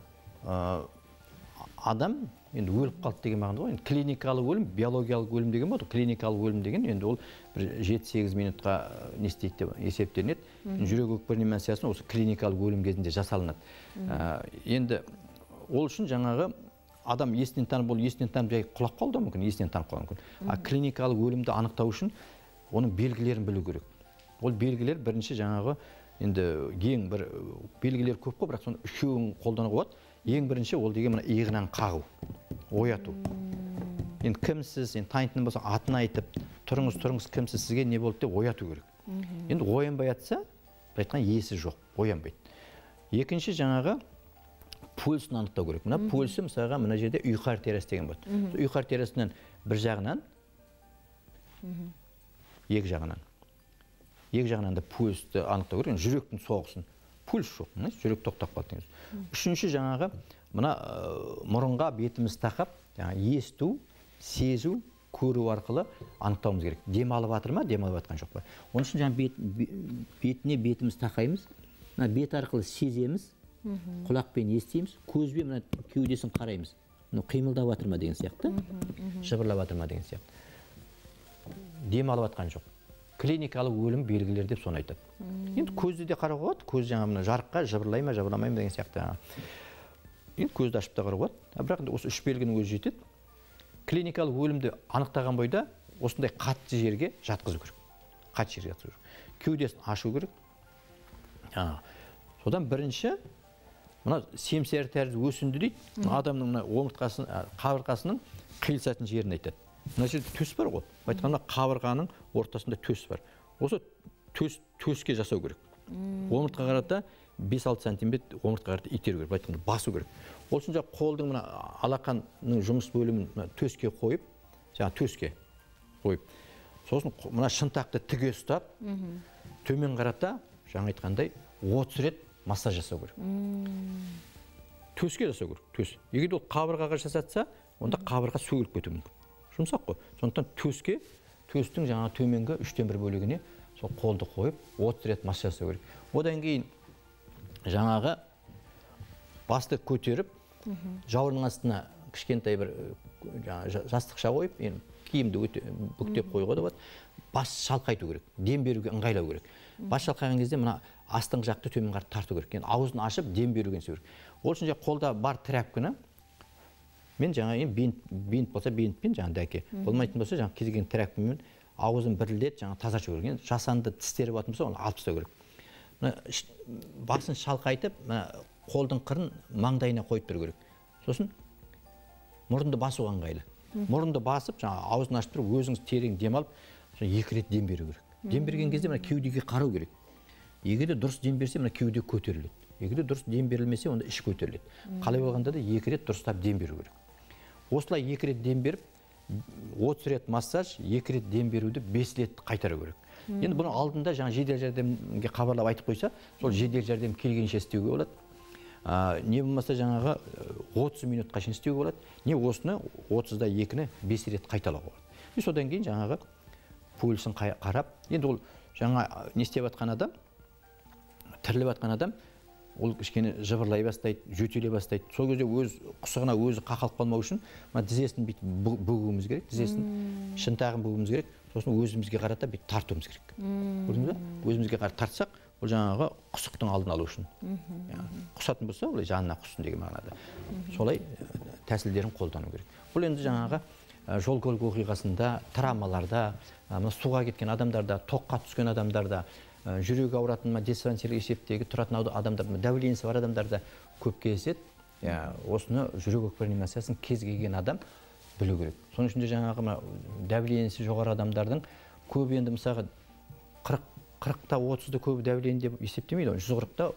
адам енді өліп қалды деген мағынада ғой. Клиникалық өлім, биологиялық өлім деген болды. Клиникалық өлім деген енді ол бір 7-8 минутқа не істейді деп есептелінеді. Жүрек өкпе реанимациясы осы клиникалық өлім кезінде жасалынады. Енді ол үшін жаңағы адам есінен танып, ол есінен танып жай құлап қалуы мүмкін, есінен танып қалуы мүмкін. Клиникалық өлімді анықтау үшін оның белгілерін білу керек. Ол белгілер бірінші жаңағы енді ең бір белгілер көп қой, бірақ соны үшеуін қолдануға болады. Ең бірінші ол деген мына иығынан қағу. ояту. Енді кімсіз, енді танитын болса атын айтып, тұрыңыз, кімсіз, сізге не болды деп ояту керек. Енді оянбай жатса, айтқан есі жоқ, оянбайды. Екінші жаңағы пульсын анықтау керек. Мына пульсы мысалға мына жерде ұйқы артериясы деген болады. Ұйқы артериясынан бір жағынан, екі жағынан да пульсті анықтау керек. Жүректің соғысын. Пульс жоқ, жүрек тоқтап қалды. Үшінші жаңағы мына мұрынға бетіміз тақап, есту, сезу, көру арқылы анықтауымыз керек. Демалып жатыр ма, демалып жатқан жоқ па. Оның үшін жаңа бетіне бетіміз тақаймыз, бет арқылы сеземіз, құлақпен естейміз, көзбен мына кеудесін қараймыз. Қимылдап жатыр ма деген сияқты, жыбырлап жатыр ма деген сияқты. Демалып жатқан жоқ. Клиникалық өлім белгілері деп соны айтады. Енді көзді де қарауға болады, көз жаңа мына жарыққа жыбырлай ма, жыбырламай ма деген сияқты. Енді көзді ашып та қарауға болады. Бірақ осы үш белгінің өзі жетеді. Клиникалық өлімді анықтаған бойда осындай қатты жерге жатқызу керек. Қатты жерге жатқызу керек. Кеудесін ашу керек. Содан бірінші, мына семсер тәрізді өсінді дейді. Адамның омыртқасын, қабырғасының қиылысатын жерін айтады. Мына жерде төс бар ғой. Айтқанда қабырғаның ортасында төс бар. Осы төске жасау керек. Омыртқа қарата 5-6 сантиметр омыртқа қарата итеру керек. Айтқанда басу керек. Ол үшін қолдың мына алақанның жұмыс бөлімін төске қойып, төске қойып, сосын мына шынтақты тіге ұстап, төмен қарата, жаңа айтқандай 30 рет массаж жасау керек. Төске жасау керек, төс. Егер ол қабырғаға жасатса, онда қабырға сөгіліп кетуі мүмкін. Жұмсақ қой. Сондықтан төске, төстің жаңа төменгі 3/1 бөлігіне сол қолды қойып, 30 рет массаж жасау керек. Одан кейін жаңағы басты көтеріп, жауырынның астына кішкентай бір жастықша қойып, киімді бүктеп қойуға да болады. Бас шалқайту керек, дем беруге ыңғайлау керек. Бас шалқайған кезде мына астың жақты төмен қарап тарту керек. Аузын ашып дем беруге керек. Ол үшін қолда бар тряпканы мен жаңа бинт болса бинтпен жаңа дәке, болмайтын болса жаңа кезген тряпкамен аузын бірілдет, жаңа тазарту керек. Жасанды тістері болатын болса, оны алып тастау керек. Басын шалқайтып, қолдың қырын маңдайына қойып тұру керек. Сосын мұрынды басуға ыңғайлы. Мұрынды басып, жаңа аузын ашып тұрып, өзіңіз терең дем алып, 2 рет дем беру керек. Дем берген кезде кеудеге қарау керек. Егер де дұрыс дем берсе, кеуде көтеріледі. Егер де дұрыс дем берілмесе, онда іш көтеріледі. Қалай болғанда да 2 рет дұрыстап дем беру керек. Осылай 2 рет дем беріп, 30 рет массаж, 2 рет дем беруді 5 рет қайтару керек. Енді бұның алдында жаңа жедел жәрдемге хабарлап айтып қойса, сол жедел жәрдем келгенше істеуге болады. Не болмаса жаңағы 30 минутқа шейін істеуге болады. Не осыны 30-да 2-ні 5 рет қайталауға болады. Содан кейін жаңағы пульсын қарап, енді ол жаңа не істеп жатқан адам, тіріліп жатқан адам, ол кішкене жыбырлай бастайды, жөтеле бастайды. Сол кезде өз құсығына өзі қақалып қалмау үшін, тізесін бүгуіміз керек, тізесін шынтағын бүгуіміз керек. Сосын өзімізге қарата тартуымыз керек. Өзімізге қарата тартсақ, ол жаңағы құсықтың алдын алу үшін. Құсатын болса, олай жанына құсын деген мағынада. Солай тәсілдерін қолдану керек. Бұл енді жаңағы жол көлік оқиғасында, травмаларда, суға кеткен адамдарда, тоққа түскен адамдарда, жүрегі ауыратын диспансер есептегі тұратын адамдарда, давлениесі бар адамдарда көп кездеседі. Осыны жүрек өкпе реанимациясын кез келген адам білу керек. Соның ішінде жаңағы давлениесі жоғары адамдардың көбі енді мысалға 40-та 30-да көбі давление деп есептемейді. 140-та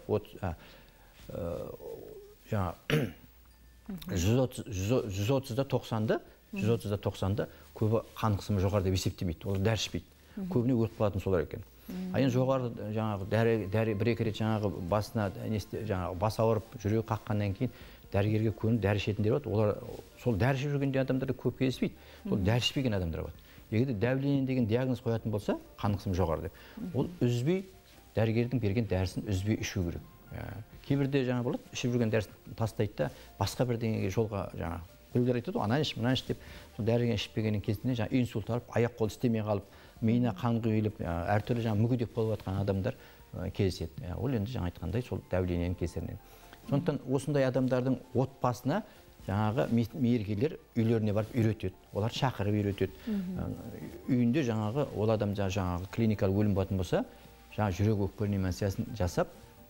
130-да 90-да көбі қан қысымы жоғары деп есептемейді. Ол дәрі ішпейді. Көбіне өліп қалатын солар екен. Енді жоғары жаңағы бір-екі рет жаңағы басына бас ауырып жүрегі қаққаннан кейін дәрігерге көніп дәрі ішетіндер болады. Олар сол дәрі ішіп жүрген адамдарда көп кездеспейді. Сол дәрі ішпеген адамдар болады. Егер давление деген диагноз қоятын болса, қан қысымы жоғары деп. Ол үзбей дәрігердің берген дәрісін үзбей ішу керек. Кейбірде жаңа болады, ішіп жүрген дәрісін тастайды да, басқа бірдеңеге жолға жаңа біреулер айтады, ананы іш, мынаны іш деп, сол дәріген ішпегеннің кезінде жаңа инсульт алып, аяқ қол істемей қалып, миына қан құйылып, әртүрлі жаңа мүгедек болып жатқан адамдар кездеседі. Ол енді жаңа айтқандай сол давлениенің кесірінен. Сондықтан осындай адамдардың отбасына жаңағы мейіргелер үйлеріне барып үйретеді. Олар шақырып үйретеді. Үйінде жаңағы ол адам жаңағы клиникалық өлім болатын болса, жаңа жүрек өкпе реанимациясын жасап,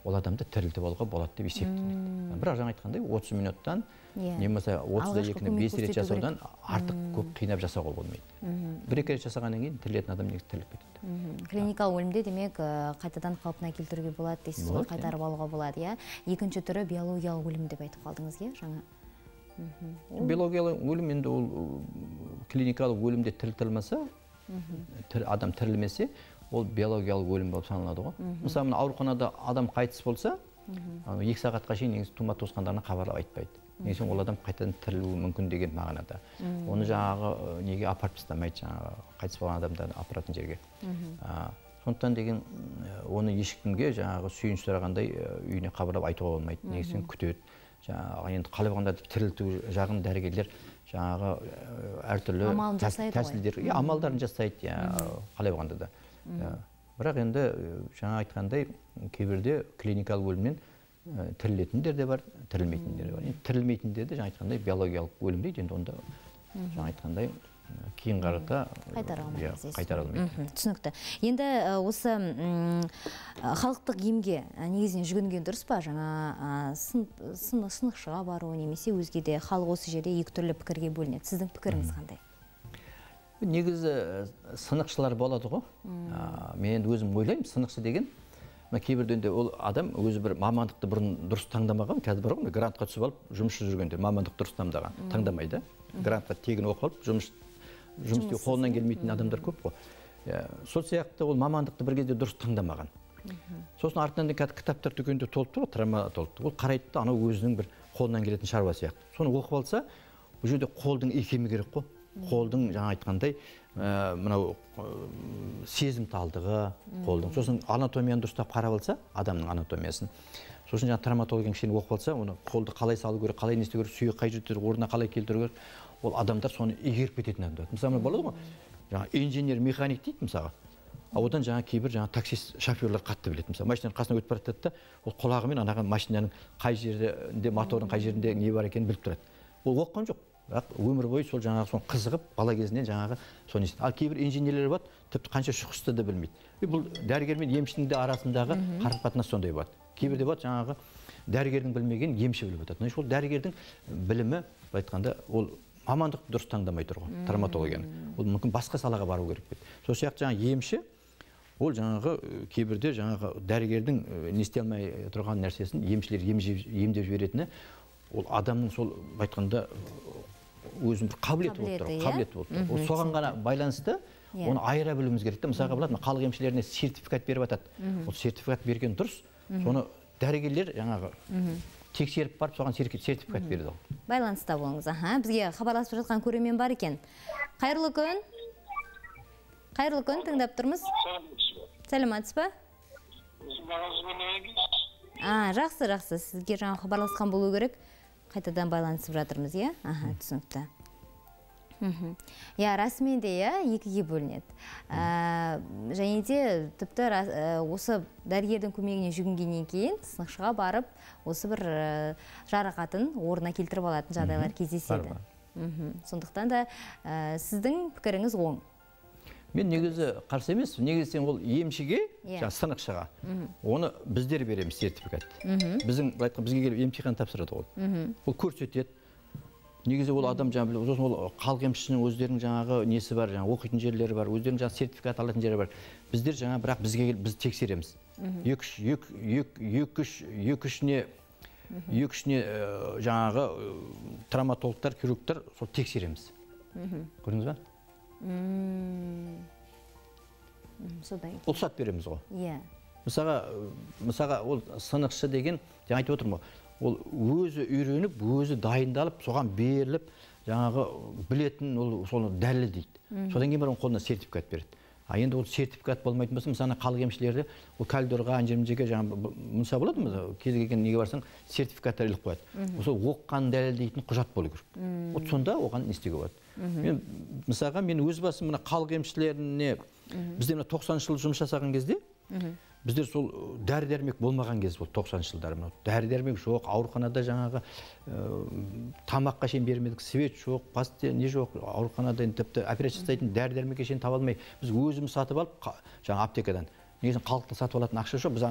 ол адамды тірілтіп алуға болады деп есептеймін. Бірақ жаңа айтқандай 30 минуттан немесе 32-ні 5 рет жасаудан артық көп қинап жасауға болмайды. 1-2 рет жасағаннан кейін тірілетін адам негізі тіріліп кетеді. Клиникалық өлімде демек қайтадан қалпына келтіруге болады дейсіз ғой, қайтарып алуға болады, иә. Екінші түрі биологиялық өлім деп айтып қалдыңыз, иә, жаңа. Биологиялық өлім енді ол клиникалық өлімде тірілтілмесе, адам тірілмесе, ол биологиялық өлім болып саналады ғой. Мысалы, ауруханада адам қайтыс болса, 2 сағатқа шейін негізі тума туысқандарына хабарлап айтпайды. Негізі ол адам қайтадан тірілуі мүмкін деген мағынада. Оны жаңағы неге апарып тастамайды, жаңағы қайтыс болған адамдарды апаратын жерге. Сондықтан деген оны ешкімге жаңағы сүйініш сұрағандай үйіне хабарлап айтуға болмайды. Негізі күтеді. Жаңағы енді қалай болғанда тірілту жағын дәрігерлер жаңағы әртүрлі тәсілдер, амалдарын жасайды, қалай болғанда да. Бірақ енді жаңа айтқандай кейбірде клиникалық өлімнен тірілетіндер де бар, тірілмейтіндер де бар. Тірілмейтіндер де жаңа айтқандай биологиялық өлім дейді, енді онда жаңа айтқандай кейін қарата қайтара алмайды. Түсінікті. Енді осы халықтық емге негізінен жүгінген дұрыс па? Жаңа сынықшыға бару немесе өзге де халық осы жерде екі түрлі пікірге бөлінеді. Сіздің пікіріңіз қандай? Негізі сынықшылар болады ғой. Мен өзім ойлаймын, сынықшы деген кейбірден ол адам өзі бір мамандықты бұрын дұрыс таңдамаған, қазір бар ғой, грантқа түсіп алып, жұмысшы жүргендер мамандық дұрыс таңдамайды. Грантқа тегін оқып алып, жұмыс істеу қолынан келмейтін адамдар көп қой. Сол сияқты ол мамандықты бір кезде дұрыс таңдамаған. Сосын артынан кітаптар дүкенде толып тұр, травматологтық. Ол қарайды да, анау өзінің бір қолынан келетін шаруа сияқты. Соны оқып алса, бұл жерде қолдың икемі керек қой. Қолдың жаңа айтқандай мынау сезімталдығы қолдың. Сосын анатомияны дұрыстап қарап алса, адамның анатомиясын. Сосын жаңа травматологияның кішкене оқып алса, оны қолды қалай салу керек, қалай не істеу керек, сүйек қай жерде орнына қалай келтіру керек, ол адамдар соны игеріп кететін адамдар. Мысалы болады ғой, жаңа инженер, механик дейді мысалға. Одан жаңа кейбір жаңа таксист, шоферлар қатты біледі. Мысалы машинаның қасынан өтіп бара жатады да, ол құлағымен анаған машинаның қай жерде, мотордың қай жерінде не бар екенін біліп тұрады. Ол оқыған жоқ. Бірақ өмір бойы сол жаңағы соны қызығып, бала кезінен жаңағы соны естиді. Ал кейбір инженерлер бар, тіпті қанша шұқысты да білмейді. Бұл дәрігер мен емшінің де арасындағы қарым-қатынас сондай болады. Кейбірде болады жаңағы дәрігердің білмеген емші біліп жатады. Ол дәрігердің білімі, айтқанда, ол мамандық дұрыс таңдамай тұр ғой, травматологияны. Ол мүмкін басқа салаға бару керек дейді. Сол сияқты жаңағы емші, ол жаңағы кейбірде жаңағы дәрігердің не істей алмай тұрған нәрсесін емшілер емдеп жіберетіні, ол адамның сол айтқанда өзінің бір қабілеті болып тұр. Ол соған ғана байланысты оны айыра білуіміз керек. Мысалға болады, халық емшілеріне сертификат беріп жатады. Ол сертификат берген дұрыс. Соны дәрігерлер жаңағы тексеріп барып, соған сертификат береді. Байланыста болыңыз. Бізге хабарласып жатқан көрермен бар екен. Қайырлы күн. Қайырлы күн, тыңдап тұрмыз. Сәлеметсіз ба? Жақсы. Сізге жаңа хабарласқан болу керек. Қайтадан байланысып жатырмыз, иә? Түсінікті. Расымен де екіге бөлінеді. Және де тіпті осы дәрігердің көмегіне жүгінгеннен кейін сынықшыға барып, осы бір жарақатын орнына келтіріп алатын жағдайлар кездеседі. Сондықтан да сіздің пікіріңіз оң. Мен негізі қарсы емес, негізі ол емшіге, сынықшыға, оны біздер береміз сертификат. Бізге келіп емтихан тапсырады ол. Ол көрсетеді. Негізі ол адам жаңағы, ол халық емшісінің өздерінің жаңағы несі бар, оқитын жерлері бар, өздерінің жаңағы сертификат алатын жері бар. Біздер жаңағы, бірақ бізге келіп біз тексереміз. Екі үшіне жаңағы травматологтар, хирургтар сол тексереміз. Көрдіңіз ба? Ұлсат береміз ғой. Мысалға ол сынықшы деген, жаңа айтып отырмын ғой, ол өзі үйреніп, өзі дайындалып, соған беріліп, жаңағы білетін соны дәлелдейді. Содан кейін бар қолына сертификат береді. Енді ол сертификат болмайтын болса, мысалы халық емшілері ол кальдорға, анжемжеге мұнша болады ма? Кез келген неге барсаң, сертификаттар іліп қояды. Осы оққан дәлелдейтін құжат болу керек. Сонда оған не істеуге болады. Мысалға мен өз басым мына халық емшілеріне бізде 90 жыл жұмыс жасаған кезде, біздер сол дәрі-дәрмек болмаған кез болды 90 жылдар. Дәрі-дәрмек жоқ, ауруханада жаңағы тамаққа шейін бермедік, свет жоқ, пасте не жоқ, ауруханада тіпті операция жасайтын дәрі-дәрмекке шейін таба алмай, біз өзіміз сатып алып, жаңа аптекадан. Негізін халықтың сатып алатын ақша жоқ, біз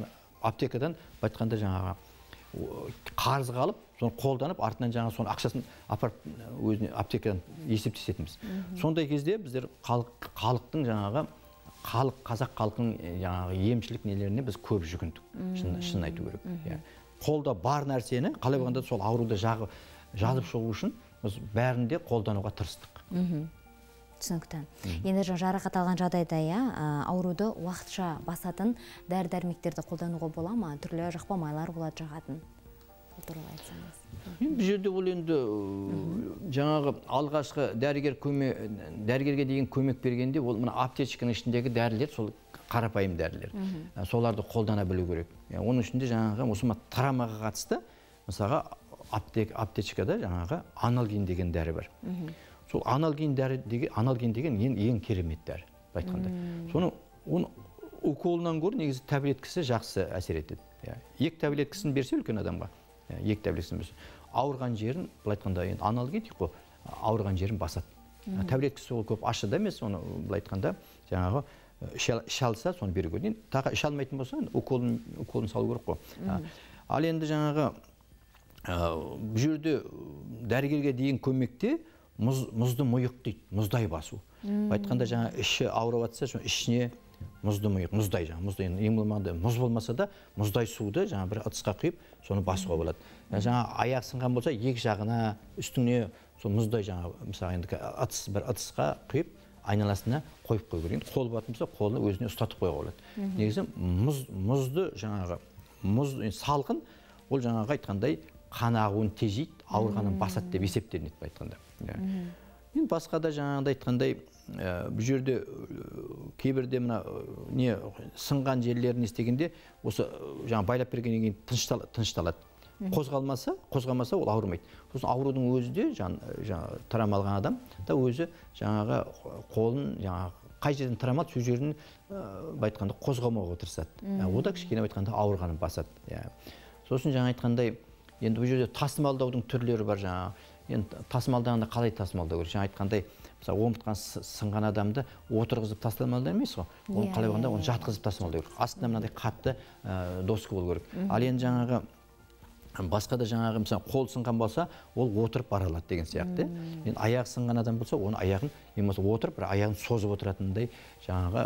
аптекадан айтқанда жаңағы қарызға алып, соны қолданып, артынан жаңағы соны ақшасын апарып өзіне аптекадан есептесетінбіз. Сондай кезде біздер халықтың жаңағы қазақ халқының жаңағы емшілік нелеріне біз көп жүгіндік. Шын айту керек. Қолда бар нәрсені қалай болғанда сол ауруды жазып шығу үшін біз бәрінде қолдануға тырыстық. Түсінікті. Енді жарақат алған жағдайда ауруды уақытша басатын дәрі-дәрмектерді қолдануға бола ма? Түрлі жақпа майлар болады жағатын. Бұл туралы айтсаңыз. Бұл жерде ол енді жаңағы алғашқы дәрігерге деген көмек бергенде ол мына аптечканың ішіндегі дәрілер сол қарапайым дәрілер. Соларды қолдана білу керек. Оның ішінде жаңағы осы травмаға қатысты мысалға аптечкада жаңағы анальгин деген дәрі бар. Сол анальгин деген ең керемет дәрі айтқанда. Соны уколынан гөрі негізі таблеткасы жақсы әсер етеді. Екі таблеткасын берсе үлкен адамға, екі таблеткасын берсе, ауырған жерін, былай айтқанда аналгин дейік қой, ауырған жерін басады. Таблеткасы ол көп ашыда емес, оны былай айтқанда жаңағы іше алса, соны беру керек. Тағы іше алмайтын болса, уколын салу керек қой. Ал енді жаңағы бұл жерде дәрігерге дейін көмекте мұзды мұйық дейді, мұздай басу. Айтқанда жаңа іші ауырып жатса, ішіне мұзды мұйық, мұздай жаңа, мұздай ең болмағанда мұз болмаса да мұздай суды жаңа бір ыдысқа құйып, соны басуға болады. Жаңа аяқ сынған болса, екі жағына, үстіне сол мұздай жаңа, мысалы енді бір ыдысқа құйып, айналасына қойып қою керек. Қол болатын болса, қолы өзіне ұстатып қоюға болады. Негізі мұзды жаңағы мұз салқын, ол жаңағы айтқандай қан ағуын тежейді, ауырғанын басады деп есептелінеді айтқанда. Енді басқа да жаңағыда айтқандай, бұл жерде кейбірде мына сынған жерлерін естегенде, осы жаңа байлап бергеннен кейін тынышталады. Қозғалмаса ол ауырмайды. Сосын аурудың өзі де травма алған адам да өзі жаңағы қолын қай жерден травма алды, сол жерін айтқанда қозғалмауға тырысады. О да кішкене айтқанда ауырғанын басады. Сосын жаңа айтқандай, енді бұл жерде тасымалдаудың түрлері бар жаңағы. Енді тасымалдағанда қалай тасымалдау керек? Жаңа айтқандай, мысалы омыртқан сынған адамды отырғызып тасымалдау емес қой. Оны қалай болғанда оны жатқызып тасымалдау керек. Астында мынандай қатты доска болу керек. Ал енді жаңағы басқа да жаңағы мысалы қол сынған болса, ол отырып бара алады деген сияқты. Енді аяқ сынған адам болса, оны аяғын немесе отырып, бір аяғын созып отыратындай жаңағы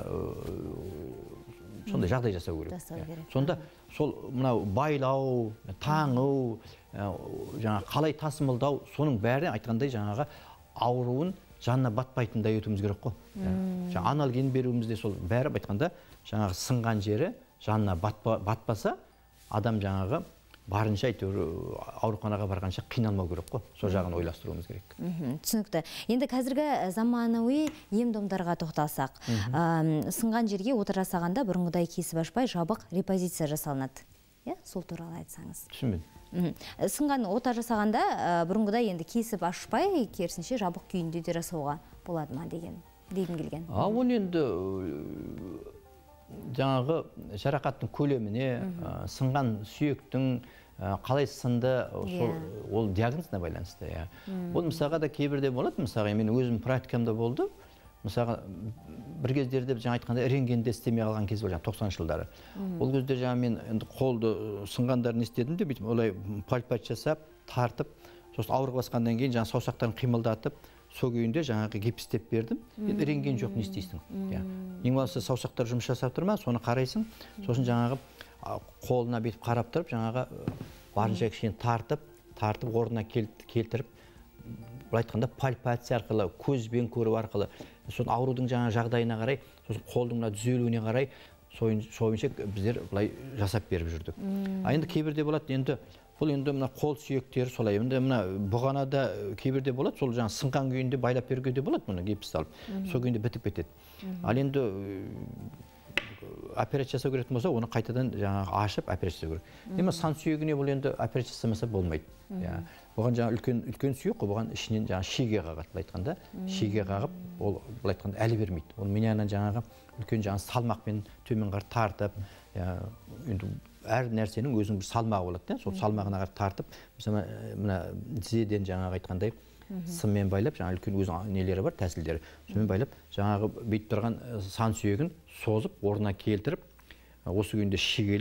сондай жағдай жасау керек. Сонда сол мынау байлау, таңу, жаңа қалай тасымалдау, соның бәрі айтқандай жаңағы ауруын жанына батпайтындай етуіміз керек қой. Жаңа аналгин беруімізде сол бәрі айтқанда жаңағы сынған жері жанына батпаса, адам жаңағы барынша әйтеуір ауруханаға барғанша қиналмау керек қой. Сол жағын ойластыруымыз керек. Түсінікті. Енді қазіргі заманауи ем-домдарға тоқталсақ, сынған жерге ота жасағанда бұрынғыдай кесіп ашпай жабық репозиция жасалынады. Сол туралы айтсаңыз. Түсінбедім. Сынған ота жасағанда бұрынғыдай енді кесіп ашпай, керісінше жабық күйінде де жасауға болады ма деген келген. Ол енді жаңағы жарақаттың көлеміне, сынған сүйектің қалай сынды, ол диагнозына байланысты. Ол мысалға да кейбірде болады, мысалға мен өзім практикамда болды. Мысалға бір кездерде жаңа айтқанда рентгенде істемей қалған кез бар, 90 жылдары. Ол кезде жаңа мен қолды сынғандарын істедім де, олай пальпат жасап, тартып, сосын ауырға басқаннан кейін жаңа саусақтарын қимылдатып, сол күйінде жаңағы гипстеп бердім. Енді рентген жоқ, не істейсің? Ең болмаса саусақтар жұмыс жасап тұрма, соны қарайсың. Сосын жаңағы қолына бетіп қарап тұрып, жаңағы барынша кішкене тартып, орнына келтіріп, бұл айтқанда пальпация арқылы, көзбен көру арқылы, сосын аурудың жаңа жағдайына қарай, сосын қолдың түзелуіне қарай, сойынша біздер бұлай жасап беріп жүрдік. Енді кейбірде болады, енді бұл енді мына қол сүйектері солай. Енді мына бұғанада кейбірде болады, сол жаңа сынған күйінде байлап беруге де болады, мұны гипс салып. Сол күйінде бітіп кетеді. Ал енді операция жасау керек болса, оны қайтадан жаңағы ашып операция жасау керек. Демек сан сүйегіне бұл енді операция жасамаса болмайды. Бұған жаңа үлкен сүйек қой, бұған ішінен жаңа шеге қағады, былай айтқанда, шеге қағып, ол былай айтқанда әлі бермейді. Ол менен жаңағы үлкен жаңа салмақпен төмен қарай тартып, енді әр нәрсенің өзінің бір салмағы болады. Сол салмағына қарай тартып, мысалы мына тізеден жаңағы айтқандай сыммен байлап, жаңа үлкен өз нелері бар, тәсілдері. Сонымен байлап, жаңағы бүйтіп тұрған сан сүйегін созып, орнына келтіріп, осы күйінде шегелеп,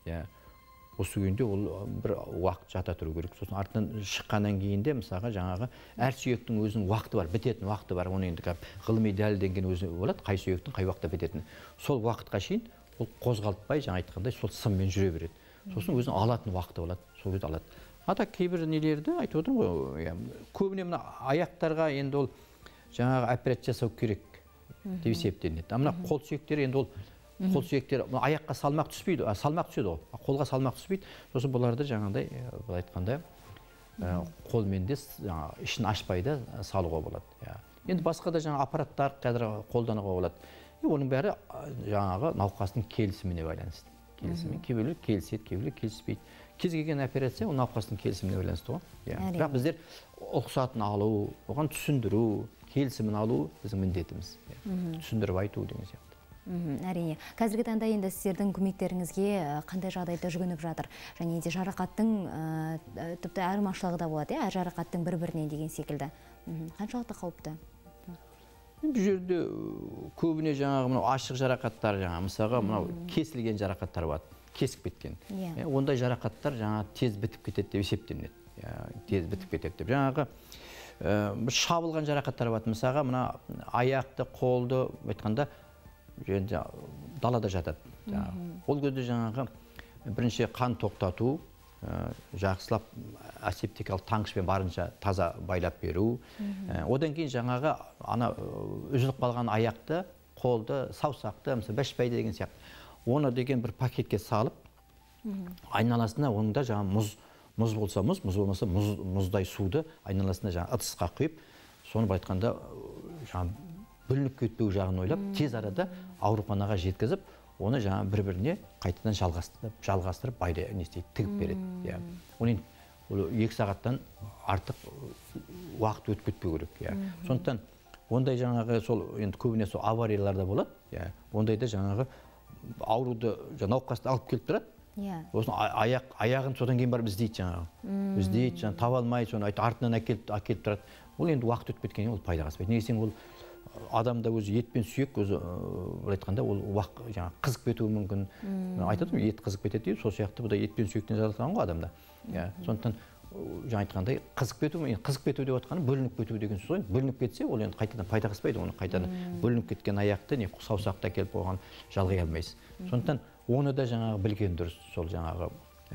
Осы күйінде ол бір уақыт жата тұру керек. Сосын артынан шыққаннан кейін де мысалға жаңағы әр сүйектің өзінің уақыты бар, бітетін уақыты бар. Оны енді ғылыми дәлелденген өзі болады, қай сүйектің қай уақытта бітетіні. Сол уақытқа шейін ол қозғалтпай, жаңа айтқандай, сол сыммен жүре береді. Сосын өзінің алатын уақыты болады, сол кезде алады. Ата кейбір нелерді айтып отырмын ғой, көбіне мына аяқтарға енді ол жаңағы операция жасау керек деп есептелінеді. Мына қол сүйектері енді ол қол сүйектері аяққа салмақ түспейді, салмақ түседі ғой, қолға салмақ түспейді. Сосын бұларды жаңағыдай былай айтқанда қолмен де ішін ашпай да салуға болады. Енді басқа да жаңа аппараттар қазір қолдануға болады. Оның бәрі жаңағы науқастың келісіміне байланысты. Келісіммен кейбіреулер келіседі, кейбіреулер келіспейді. Кез келген операция ол науқастың келісіміне байланысты ғой. Бірақ біздер рұқсатын алу, оған түсіндіру, келісімін алу біздің міндетіміз. Түсіндіріп айту деген сияқты. Әрине. Қазіргі таңда енді сіздердің көмектеріңізге қандай жағдайда жүгініп жатыр? Және де жарақаттың тіпті айырмашылығы да болады, әр жарақаттың бір-біріне деген секілді. Қаншалықты қауіпті? Бұл жерде көбіне жаңағы ашық жарақаттар, мысалға кесілген жарақаттар болады, кесіп кеткен. Ондай жарақаттар тез бітіп кетеді деп есептелінеді. Тез бітіп кетеді деп. Жаңағы шабылған жарақаттар болады, мысалға аяқты, қолды айтқанда далада жатады. Ол кезде жаңағы бірінші қан тоқтату, жақсылап асептикалық таңғышпен барынша таза байлап беру. Одан кейін жаңағы үзіліп қалған аяқты, қолды, саусақты, бәшбайды деген сияқты. Оны деген бір пакетке салып, айналасына онда жаңа мұз болса мұз болмаса мұздай суды айналасына жаңа ыдысқа құйып, соны айтқанда бүлініп кетпеу жағын ойлап, тез арада ауруханаға жеткізіп, оны жаңа бір-біріне қайтадан жалғастырып, байды тігіп береді. Оның 2 сағаттан артық уақыт өтіп кетпеу керек. Сондықтан ондай жаңағы енді көбіне аварияларда болады. Ондайда жаңағы ауруды науқасты алып келіп тұрады. Осын аяғын содан кейін барып іздейді жаңағы. Іздейді, таба алмай, соны артынан әкеліп тұрады. Ол енді уақыт өтіп кеткеннен ол пайдаға аспайды. Негізінен ол адамда өзі ет пен сүйек өзі айтқанда ол қызып кетуі мүмкін. Айтады ет қызып кетеді дейді, сол сияқты бұда ет пен сүйектен жаратылған ғой адамда. Сондықтан жаңа айтқандай қызып кету деп отқаны бөлініп кету деген сөз ғой. Бөлініп кетсе, ол енді қайтадан пайдаға аспайды. Оны қайтадан бөлініп кеткен аяқты не саусақты әкеліп оған жалғай алмайсыз. Сондықтан оны да жаңағы білген дұрыс. Сол жаңағы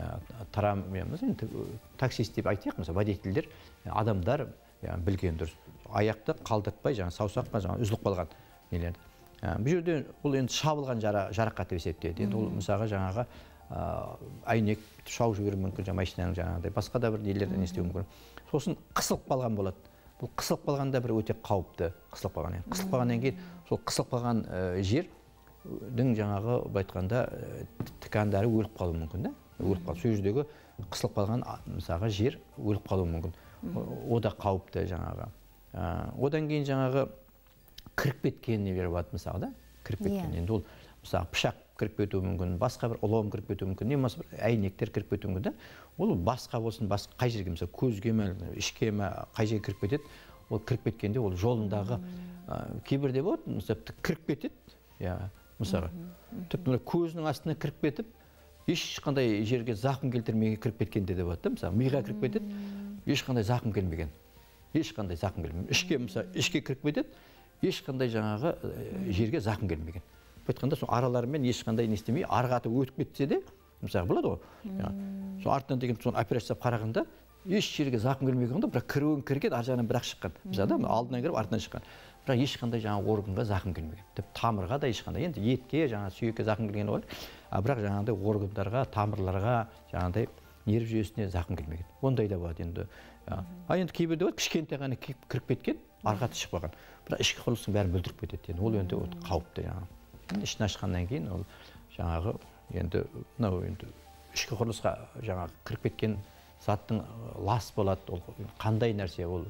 таксист деп айтайық, мысалы водительдер, адамдар білген дұрыс. Аяқты қалдыртпай, саусаққа үзіліп қалған нелерді. Бұл жерде ол енді шабылған жарақат деп есептеледі. Енді ол мысалға жаңағы әйнек шауып жіберуі мүмкін, машинаның жаңағыдай басқа да бір нелерді істеуі мүмкін. Сосын қысылып қалған болады. Бұл қысылып қалғанда бір өте қауіпті. Қысылып қалғаннан кейін сол қысылып қалған жердің жаңағы айтқанда тікандары өліп қалуы мүмкін да. Өліп қалу. Сол жердегі қысылып қалған мысалға жер өліп қалуы мүмкін. О да қауіпті жаңағы. Одан кейін жаңағы кіріп кеткен нелер болады мысалға да. Кіріп кеткен. Енді ол мысалға пышақ кіріп кетуі мүмкін, басқа бір ұлым кіріп кетуі мүмкін, не болмаса бір әйнектер кіріп кетуі мүмкін да. Ол басқа болсын, қай жерге мысалы көзге ме, ішке ме, қай жерге кіріп кетеді. Ол кіріп кеткенде ол жолындағы кейбірде болады, мысалы кіріп кетеді. Мысалға тіпті көзінің астына кіріп кетіп, ешқандай жерге зақым келтірмеген кіріп кеткенде де болады да. Мысалы миға кіріп кетеді, ешқандай зақым келмеген. Ешқандай зақым келмеген. Ішке кіріп кетеді, ешқандай жаңағы жерге зақым келмеген. Айтқанда сол араларымен ешқандай не істемей, арғаты өтіп кетсе де, мысалы болады ғой. Сол артынан деген сол операция қарағанда еш жерге зақым келмеген, бірақ кірген, ар жағынан бірақ шыққан. Мысалы алдынан кіріп, артынан шыққан. Бірақ ешқандай жаңағы органға зақым келмеген. Тамырға да ешқандай. Енді етке, жаңағы сүйекке зақым келген олар, бірақ жаңағыдай органдарға, тамырларға, жаңағыдай нерв жүйесіне зақым келмеген. Ондай да болады енді. Енді кейбірде болады, кішкентай ғана кіріп кеткен, арғаты шықпаған. Бірақ ішкі құрылыстың бәрін бүлдіріп кетеді. Ол енді қауіпті жаңағы. Ішін ашқаннан кейін ол жаңағы енді ішкі құрылысқа жаңағы кіріп кеткен заттың лас болады. Ол қандай нәрсе ол?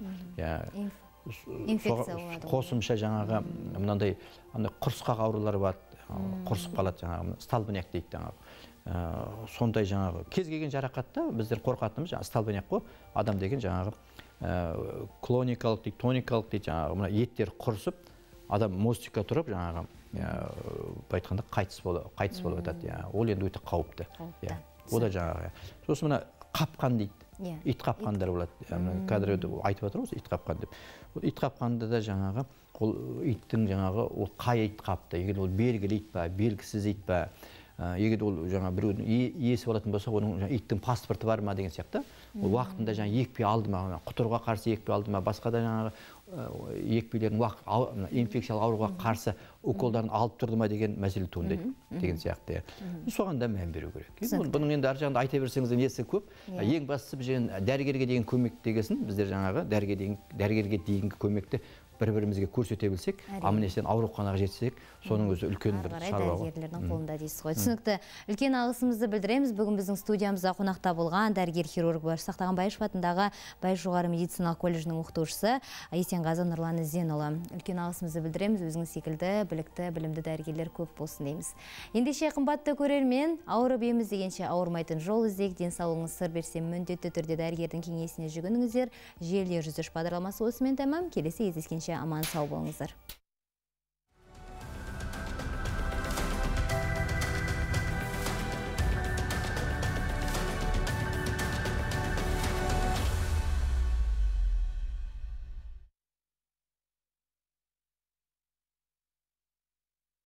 Инфекция болады. Қосымша жаңағы мынандай құрсқақ аурулары болады. Құрсып қалады жаңағы столбняк дейді жаңағы. Сондай жаңағы кез келген жарақатта біздер қорқатынымыз столбняк қой. Адам деген жаңағы клоникалық дейді, тоникалық дейді, жаңағы еттер құрысып, адам мостикке тұрып жаңағы айтқанда қайтыс болып жатады. Ол енді өте қауіпті. О да жаңағы. Сосын мына қапқан дейді. Ит қапқандар болады. Қазір айтып жатыр осы ит қапқан деп. Ит қапқанда да жаңағы ол иттің жаңағы ол қай ит қапты. Егер ол белгілі ит па, белгісіз ит па, егер ол жаңа біреудің иесі болатын болса, оның иттің паспорты бар ма деген сияқты. Ол уақытында жаңа екпе алды ма, құтырға қарсы екпе алды ма, басқа да жаңағы екпелердің инфекциялық ауруға қарсы уколдарын алып тұрды ма деген мәселе туындайды деген сияқты. Соған да мән беру керек. Бұның енді ар жағында айта берсеңіз несі көп. Ең бастысы біз дәрігерге деген көмек дегесін, біздер жаңағы дәрігерге дейінгі көмекті бір-бірімізге көрсете білсек, аман-есен ауруханаға жетсек, соның өзі үлкен бір шаруа. Дәрігерлердің қолында дейсіз ғой. Түсінікті. Үлкен алғысымызды білдіреміз. Бүгін біздің студиямызда қонақта болған дәрігер-хирург Сақтаған Байышев атындағы Байыш жоғары медициналық колледжінің оқытушысы Есенғазы Нұрлан Ізденұлы. Үлкен алғысымызды білдіреміз. Өзіңіз секілді, білікті, білімді дәрігерлер көп болсын дейміз. Ендеше қымбатты көрермен, ауырып еміз дегенше ауырмайтын жол іздейік. Денсаулығыңыз сыр берсе, міндетті түрде дәрігердің кеңесіне жүгініңіздер. Желілер 103 бағдарламасы осымен тәмам. Келесі кездескенше аман сау болыңыздар.